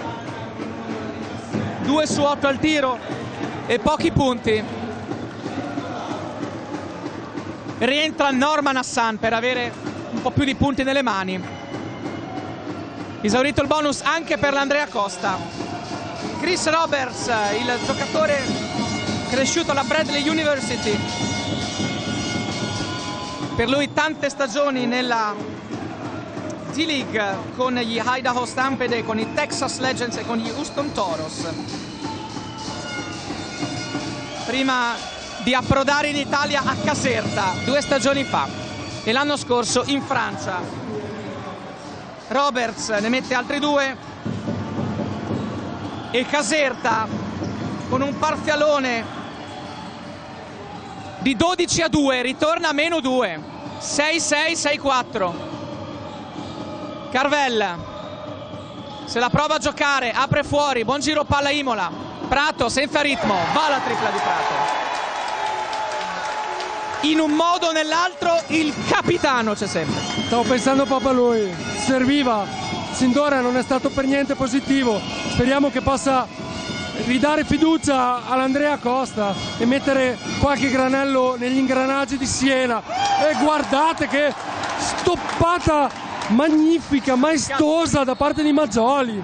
due su otto al tiro e pochi punti. Rientra Norman Hassan per avere un po' più di punti nelle mani. Esaurito il bonus anche per l'Andrea Costa. Chris Roberts, il giocatore cresciuto alla Bradley University, per lui tante stagioni nella D-League con gli Idaho Stampede, con i Texas Legends e con gli Houston Toros, prima di approdare in Italia a Caserta due stagioni fa e l'anno scorso in Francia. Roberts ne mette altri due e Caserta con un parzialone di dodici a due ritorna a meno due, sei sei sei quattro. Carvel se la prova a giocare, apre fuori, buon giro palla Imola. Prato senza ritmo, va la tripla di Prato. In un modo o nell'altro il capitano c'è sempre. Stavo pensando proprio a lui, serviva. Sindora non è stato per niente positivo, speriamo che possa ridare fiducia all'Andrea Costa e mettere qualche granello negli ingranaggi di Siena. E guardate che stoppata magnifica, maestosa da parte di Maggioli.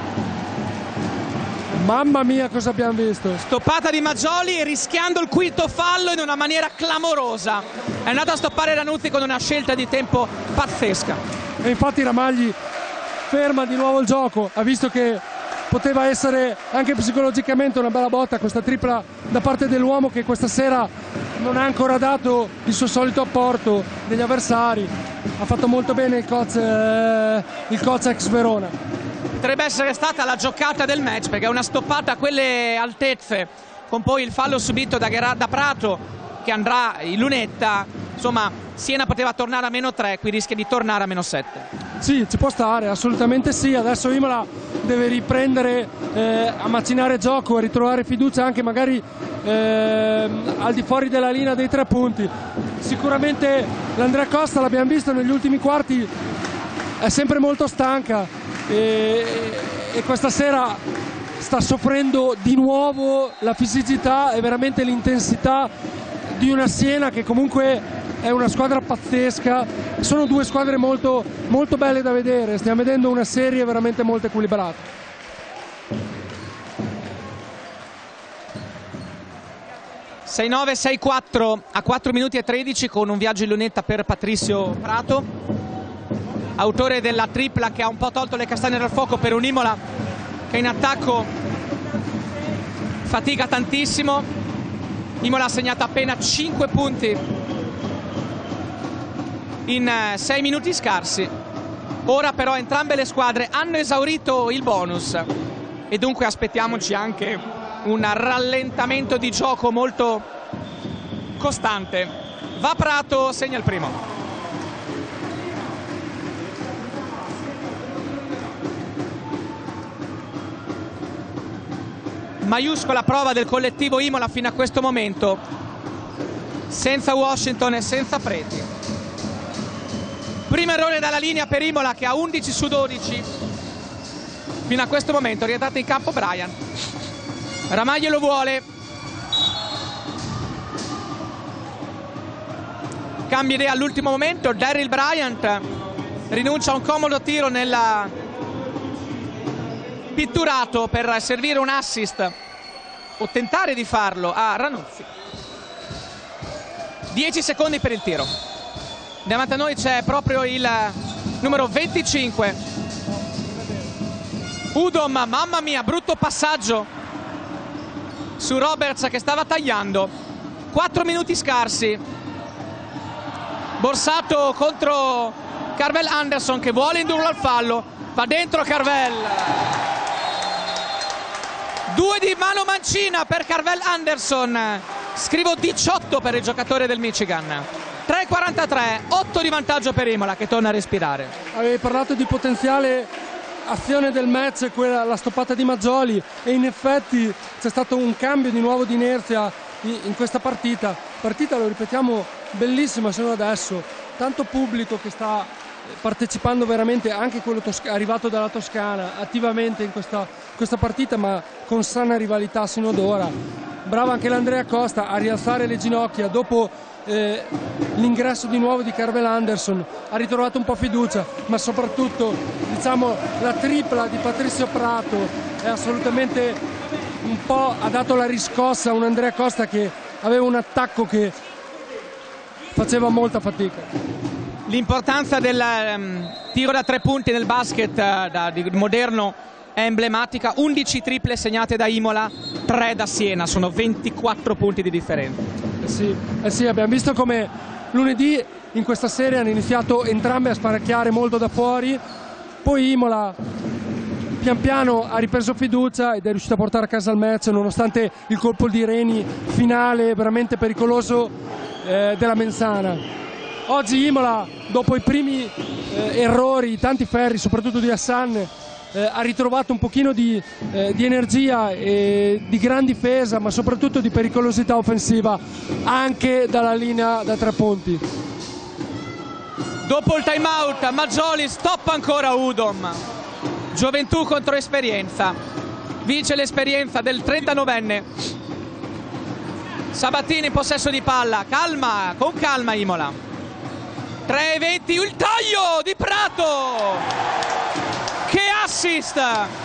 Mamma mia, cosa abbiamo visto. Stoppata di Maggioli rischiando il quinto fallo in una maniera clamorosa. È andato a stoppare Ranuzzi con una scelta di tempo pazzesca. E infatti Ramagli ferma di nuovo il gioco, ha visto che poteva essere anche psicologicamente una bella botta questa tripla da parte dell'uomo che questa sera non ha ancora dato il suo solito apporto degli avversari. Ha fatto molto bene il coach, eh, il coach ex Verona. Potrebbe essere stata la giocata del match, perché è una stoppata a quelle altezze con poi il fallo subito da, da Prato che andrà in lunetta. Insomma, Siena poteva tornare a meno tre, qui rischia di tornare a meno sette. Sì, ci può stare, assolutamente sì. Adesso Imola deve riprendere eh, a macinare gioco, a ritrovare fiducia anche magari eh, al di fuori della linea dei tre punti. Sicuramente l'Andrea Costa, l'abbiamo visto negli ultimi quarti, è sempre molto stanca e, e questa sera sta soffrendo di nuovo la fisicità e veramente l'intensità di una Siena che comunque è una squadra pazzesca. Sono due squadre molto, molto belle da vedere, stiamo vedendo una serie veramente molto equilibrata. sei nove sei quattro a quattro minuti e tredici con un viaggio in lunetta per Patrizio Prato, autore della tripla che ha un po' tolto le castagne dal fuoco per un Imola che in attacco fatica tantissimo. Imola ha segnato appena cinque punti in sei minuti scarsi. Ora però entrambe le squadre hanno esaurito il bonus e dunque aspettiamoci anche un rallentamento di gioco molto costante. Va Prato, segna il primo. Maiuscola prova del collettivo Imola fino a questo momento, senza Washington e senza Preti. Primo errore dalla linea per Imola che ha undici su dodici fino a questo momento. Rientrato in campo Bryant. Ramagli lo vuole. cambia idea all'ultimo momento. Daryl Bryant rinuncia a un comodo tiro nel pitturato per servire un assist o tentare di farlo a Ranuzzi. dieci secondi per il tiro. Davanti a noi c'è proprio il numero venticinque, Udom. Mamma mia, brutto passaggio su Roberts che stava tagliando. Quattro minuti scarsi. Borsato contro Carvel Anderson che vuole indurlo al fallo. Va dentro Carvel. Due di mano mancina per Carvel Anderson. Scrivo diciotto per il giocatore del Michigan. tre quarantatré, otto di vantaggio per Imola che torna a respirare. Avevi parlato di potenziale azione del match, quella, la stoppata di Maggioli, e in effetti c'è stato un cambio di nuovo di inerzia in, in questa partita. Partita, lo ripetiamo, bellissima sino adesso. Tanto pubblico che sta partecipando veramente, anche quello arrivato dalla Toscana, attivamente in questa, questa partita, ma con sana rivalità sino ad ora. Brava anche l'Andrea Costa a rialzare le ginocchia dopo eh, l'ingresso di nuovo di Carvel Anderson. Ha ritrovato un po' fiducia, ma soprattutto diciamo la tripla di Patrizio Prato è assolutamente un po' ha dato la riscossa a un Andrea Costa che aveva un attacco che faceva molta fatica. L'importanza del um, tiro da tre punti nel basket uh, da, di moderno è emblematica. undici triple segnate da Imola, tre da Siena, sono ventiquattro punti di differenza. Eh sì, eh sì, abbiamo visto come lunedì in questa serie hanno iniziato entrambe a sparacchiare molto da fuori, poi Imola pian piano ha ripreso fiducia ed è riuscito a portare a casa il match nonostante il colpo di Reni finale veramente pericoloso eh, della Mensana. Oggi Imola, dopo i primi eh, errori, tanti ferri, soprattutto di Hassan, eh, ha ritrovato un pochino di, eh, di energia e di gran difesa, ma soprattutto di pericolosità offensiva anche dalla linea da tre punti. Dopo il time out, Maggioli stoppa ancora Udom. Gioventù contro esperienza. Vince l'esperienza del trentanovenne. Sabatini in possesso di palla. Calma, con calma Imola. tre venti, il taglio di Prato, che assist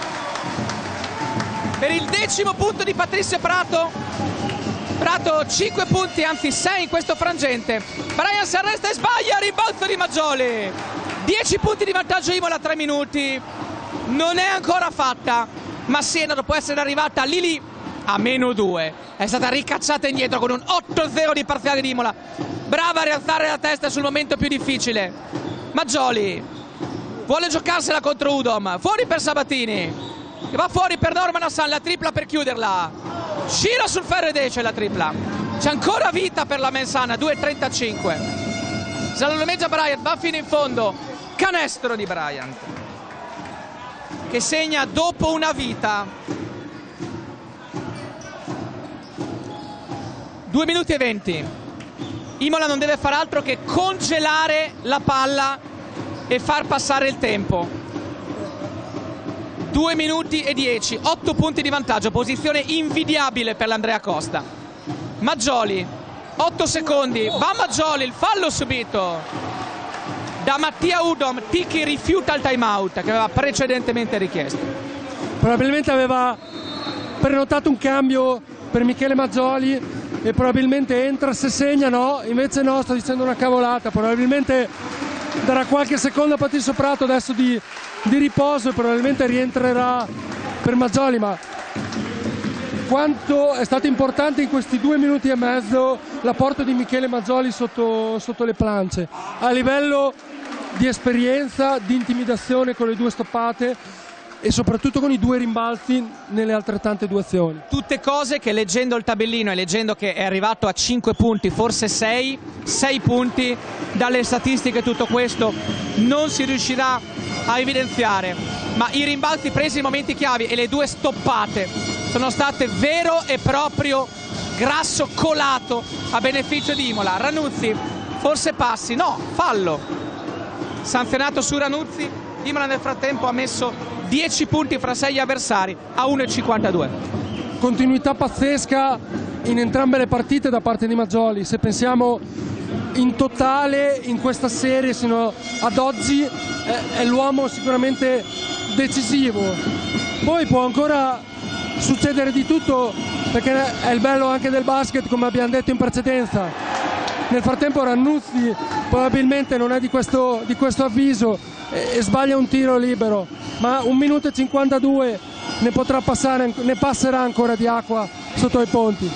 per il decimo punto di Patrizio Prato. Prato cinque punti, anzi sei in questo frangente. Brian si arresta e sbaglia, rimbalzo di Maggioli. dieci punti di vantaggio Imola a tre minuti, non è ancora fatta, ma Siena dopo essere arrivata lì lì a meno due è stata ricacciata indietro con un otto zero di parziale di Imola. Brava a rialzare la testa sul momento più difficile. Maggioli vuole giocarsela contro Udom, fuori per Sabatini che va fuori per Norman Hassan, la tripla per chiuderla, gira sul ferro ed esce la tripla. C'è ancora vita per la Mensana, due trentacinque. Slalomeggia Bryant, va fino in fondo, canestro di Bryant che segna dopo una vita. due minuti e venti. Imola non deve far altro che congelare la palla e far passare il tempo. due minuti e dieci, otto punti di vantaggio, posizione invidiabile per l'Andrea Costa. Maggioli, otto secondi, va Maggioli, il fallo subito da Mattia Udom. Ticchi rifiuta il timeout che aveva precedentemente richiesto. Probabilmente aveva prenotato un cambio per Michele Maggioli e probabilmente entra se segna, no, invece no, sto dicendo una cavolata, probabilmente darà qualche secondo a Patrizio Prato adesso di, di riposo e probabilmente rientrerà per Maggioli, ma quanto è stato importante in questi due minuti e mezzo l'apporto di Michele Maggioli sotto, sotto le planche, a livello di esperienza, di intimidazione con le due stoppate e soprattutto con i due rimbalzi nelle altrettante due azioni. Tutte cose che leggendo il tabellino e leggendo che è arrivato a cinque punti, forse sei, sei punti, dalle statistiche tutto questo non si riuscirà a evidenziare, ma i rimbalzi presi in momenti chiavi e le due stoppate sono state vero e proprio grasso colato a beneficio di Imola. Ranuzzi, forse passi, no, fallo sanzionato su Ranuzzi. Imola nel frattempo ha messo dieci punti fra sei avversari a uno e cinquantadue. Continuità pazzesca in entrambe le partite da parte di Maggioli. Se pensiamo in totale in questa serie sino ad oggi è, è l'uomo sicuramente decisivo. Poi può ancora succedere di tutto, perché è il bello anche del basket, come abbiamo detto in precedenza. Nel frattempo Rannuzzi probabilmente non è di questo, di questo avviso e, e sbaglia un tiro libero, ma un minuto e cinquantadue ne potrà passare, ne passerà ancora di acqua sotto i ponti.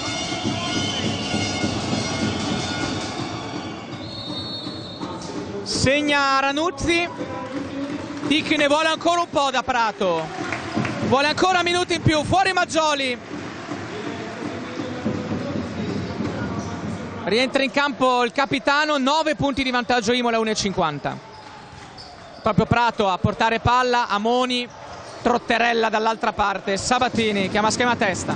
Segna Rannuzzi, Dick ne vuole ancora un po' da Prato, vuole ancora minuti in più, fuori Maggioli, rientra in campo il capitano, nove punti di vantaggio Imola, uno e cinquanta. Proprio Prato a portare palla, Amoni, Trotterella dall'altra parte, Sabatini chiama schema testa,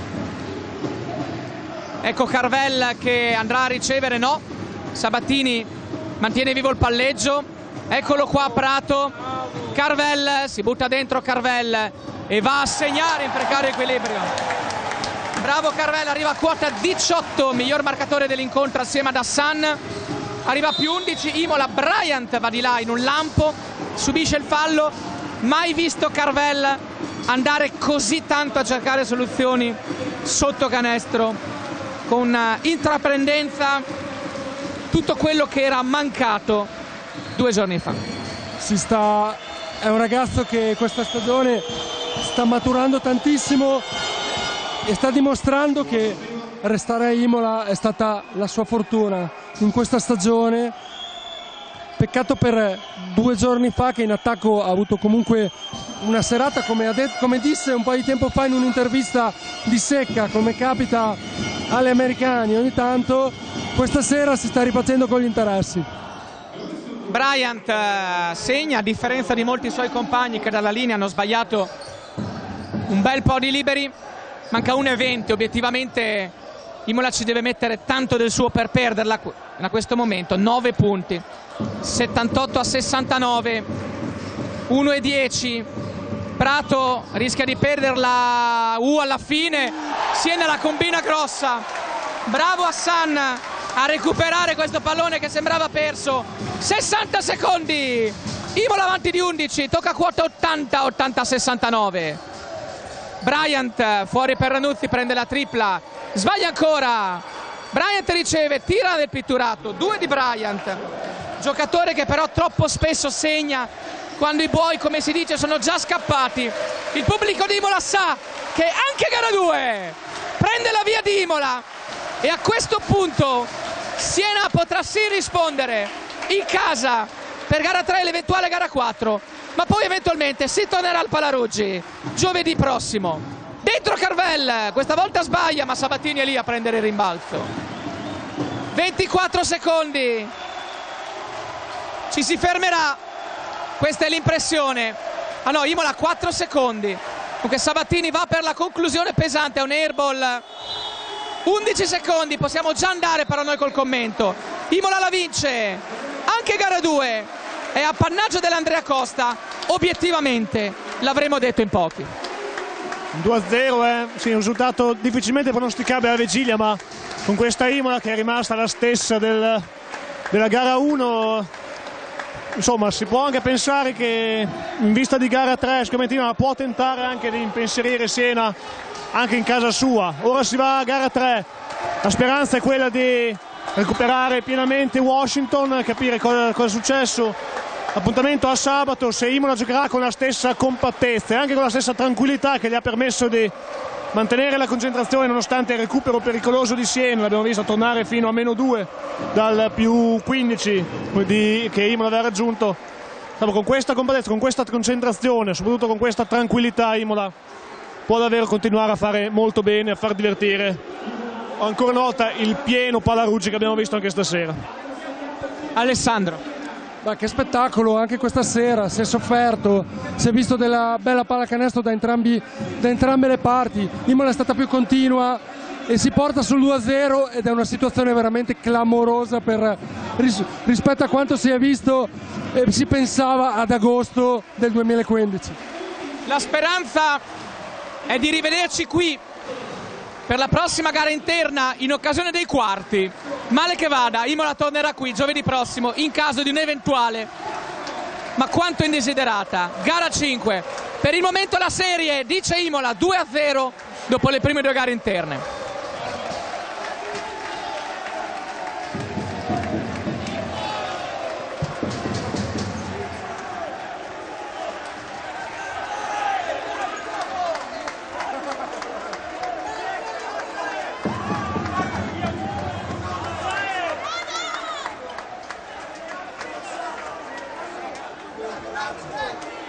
ecco Carvel che andrà a ricevere, no, Sabatini mantiene vivo il palleggio, eccolo qua Prato, Carvel si butta dentro, Carvel e va a segnare in precario equilibrio. Bravo Carvel, arriva a quota diciotto, miglior marcatore dell'incontro assieme ad Hassan, arriva a più undici Imola. Bryant va di là in un lampo, subisce il fallo, mai visto Carvel andare così tanto a cercare soluzioni sotto canestro, con intraprendenza, tutto quello che era mancato due giorni fa. Si sta, è un ragazzo che questa stagione sta maturando tantissimo e sta dimostrando che restare a Imola è stata la sua fortuna in questa stagione. Peccato per due giorni fa che in attacco ha avuto comunque una serata, come, ha detto, come disse un po' di tempo fa in un'intervista, di secca, come capita agli americani ogni tanto. Questa sera si sta rifacendo con gli interessi. Bryant eh, segna, a differenza di molti suoi compagni che dalla linea hanno sbagliato un bel po' di liberi. Manca uno e venti, obiettivamente Imola ci deve mettere tanto del suo per perderla a questo momento. Nove punti, settantotto a sessantanove, uno e dieci. Prato rischia di perderla uh, alla fine, Siena la combina grossa, bravo Hassan a recuperare questo pallone che sembrava perso. Sessanta secondi, Imola avanti di undici, tocca quota ottanta, ottanta a sessantanove. Bryant fuori per Rannuzzi, prende la tripla, sbaglia ancora, Bryant riceve, tira del pitturato, due di Bryant, giocatore che però troppo spesso segna quando i buoi, come si dice, sono già scappati. Il pubblico di Imola sa che anche gara due prende la via di Imola e a questo punto Siena potrà sì rispondere in casa per gara tre e l'eventuale gara quattro, ma poi eventualmente si tornerà al Palaruggi giovedì prossimo. Dentro Carvel, questa volta sbaglia, ma Sabatini è lì a prendere il rimbalzo. ventiquattro secondi, ci si fermerà, questa è l'impressione. Ah no, Imola quattro secondi, comunque Sabatini va per la conclusione pesante, è un airball. undici secondi, possiamo già andare però noi col commento. Imola la vince, anche gara due è appannaggio dell'Andrea Costa, obiettivamente l'avremmo detto in pochi. due a zero, eh? Sì, un risultato difficilmente pronosticabile alla vigilia, ma con questa Imola che è rimasta la stessa del, della gara uno, insomma si può anche pensare che in vista di gara tre sicuramente Imola può tentare anche di impensierire Siena anche in casa sua. Ora si va a gara tre, la speranza è quella di recuperare pienamente Washington, capire cosa, cosa è successo. Appuntamento a sabato, se Imola giocherà con la stessa compattezza e anche con la stessa tranquillità che gli ha permesso di mantenere la concentrazione nonostante il recupero pericoloso di Siena, l'abbiamo visto tornare fino a meno due dal più quindici di, che Imola aveva raggiunto. Con questa compattezza, con questa concentrazione, soprattutto con questa tranquillità, Imola può davvero continuare a fare molto bene, a far divertire ancora una volta il pieno Palaruggi che abbiamo visto anche stasera. Alessandro. Ma che spettacolo anche questa sera, si è sofferto, si è visto della bella pallacanestro da, entrambi, da entrambe le parti. Imola è stata più continua e si porta sul due a zero ed è una situazione veramente clamorosa per, ris, rispetto a quanto si è visto e si pensava ad agosto del duemilaquindici. La speranza è di rivederci qui per la prossima gara interna in occasione dei quarti. Male che vada, Imola tornerà qui giovedì prossimo in caso di un'eventuale, ma quanto indesiderata, gara cinque. Per il momento la serie, dice Imola, due a zero dopo le prime due gare interne. That's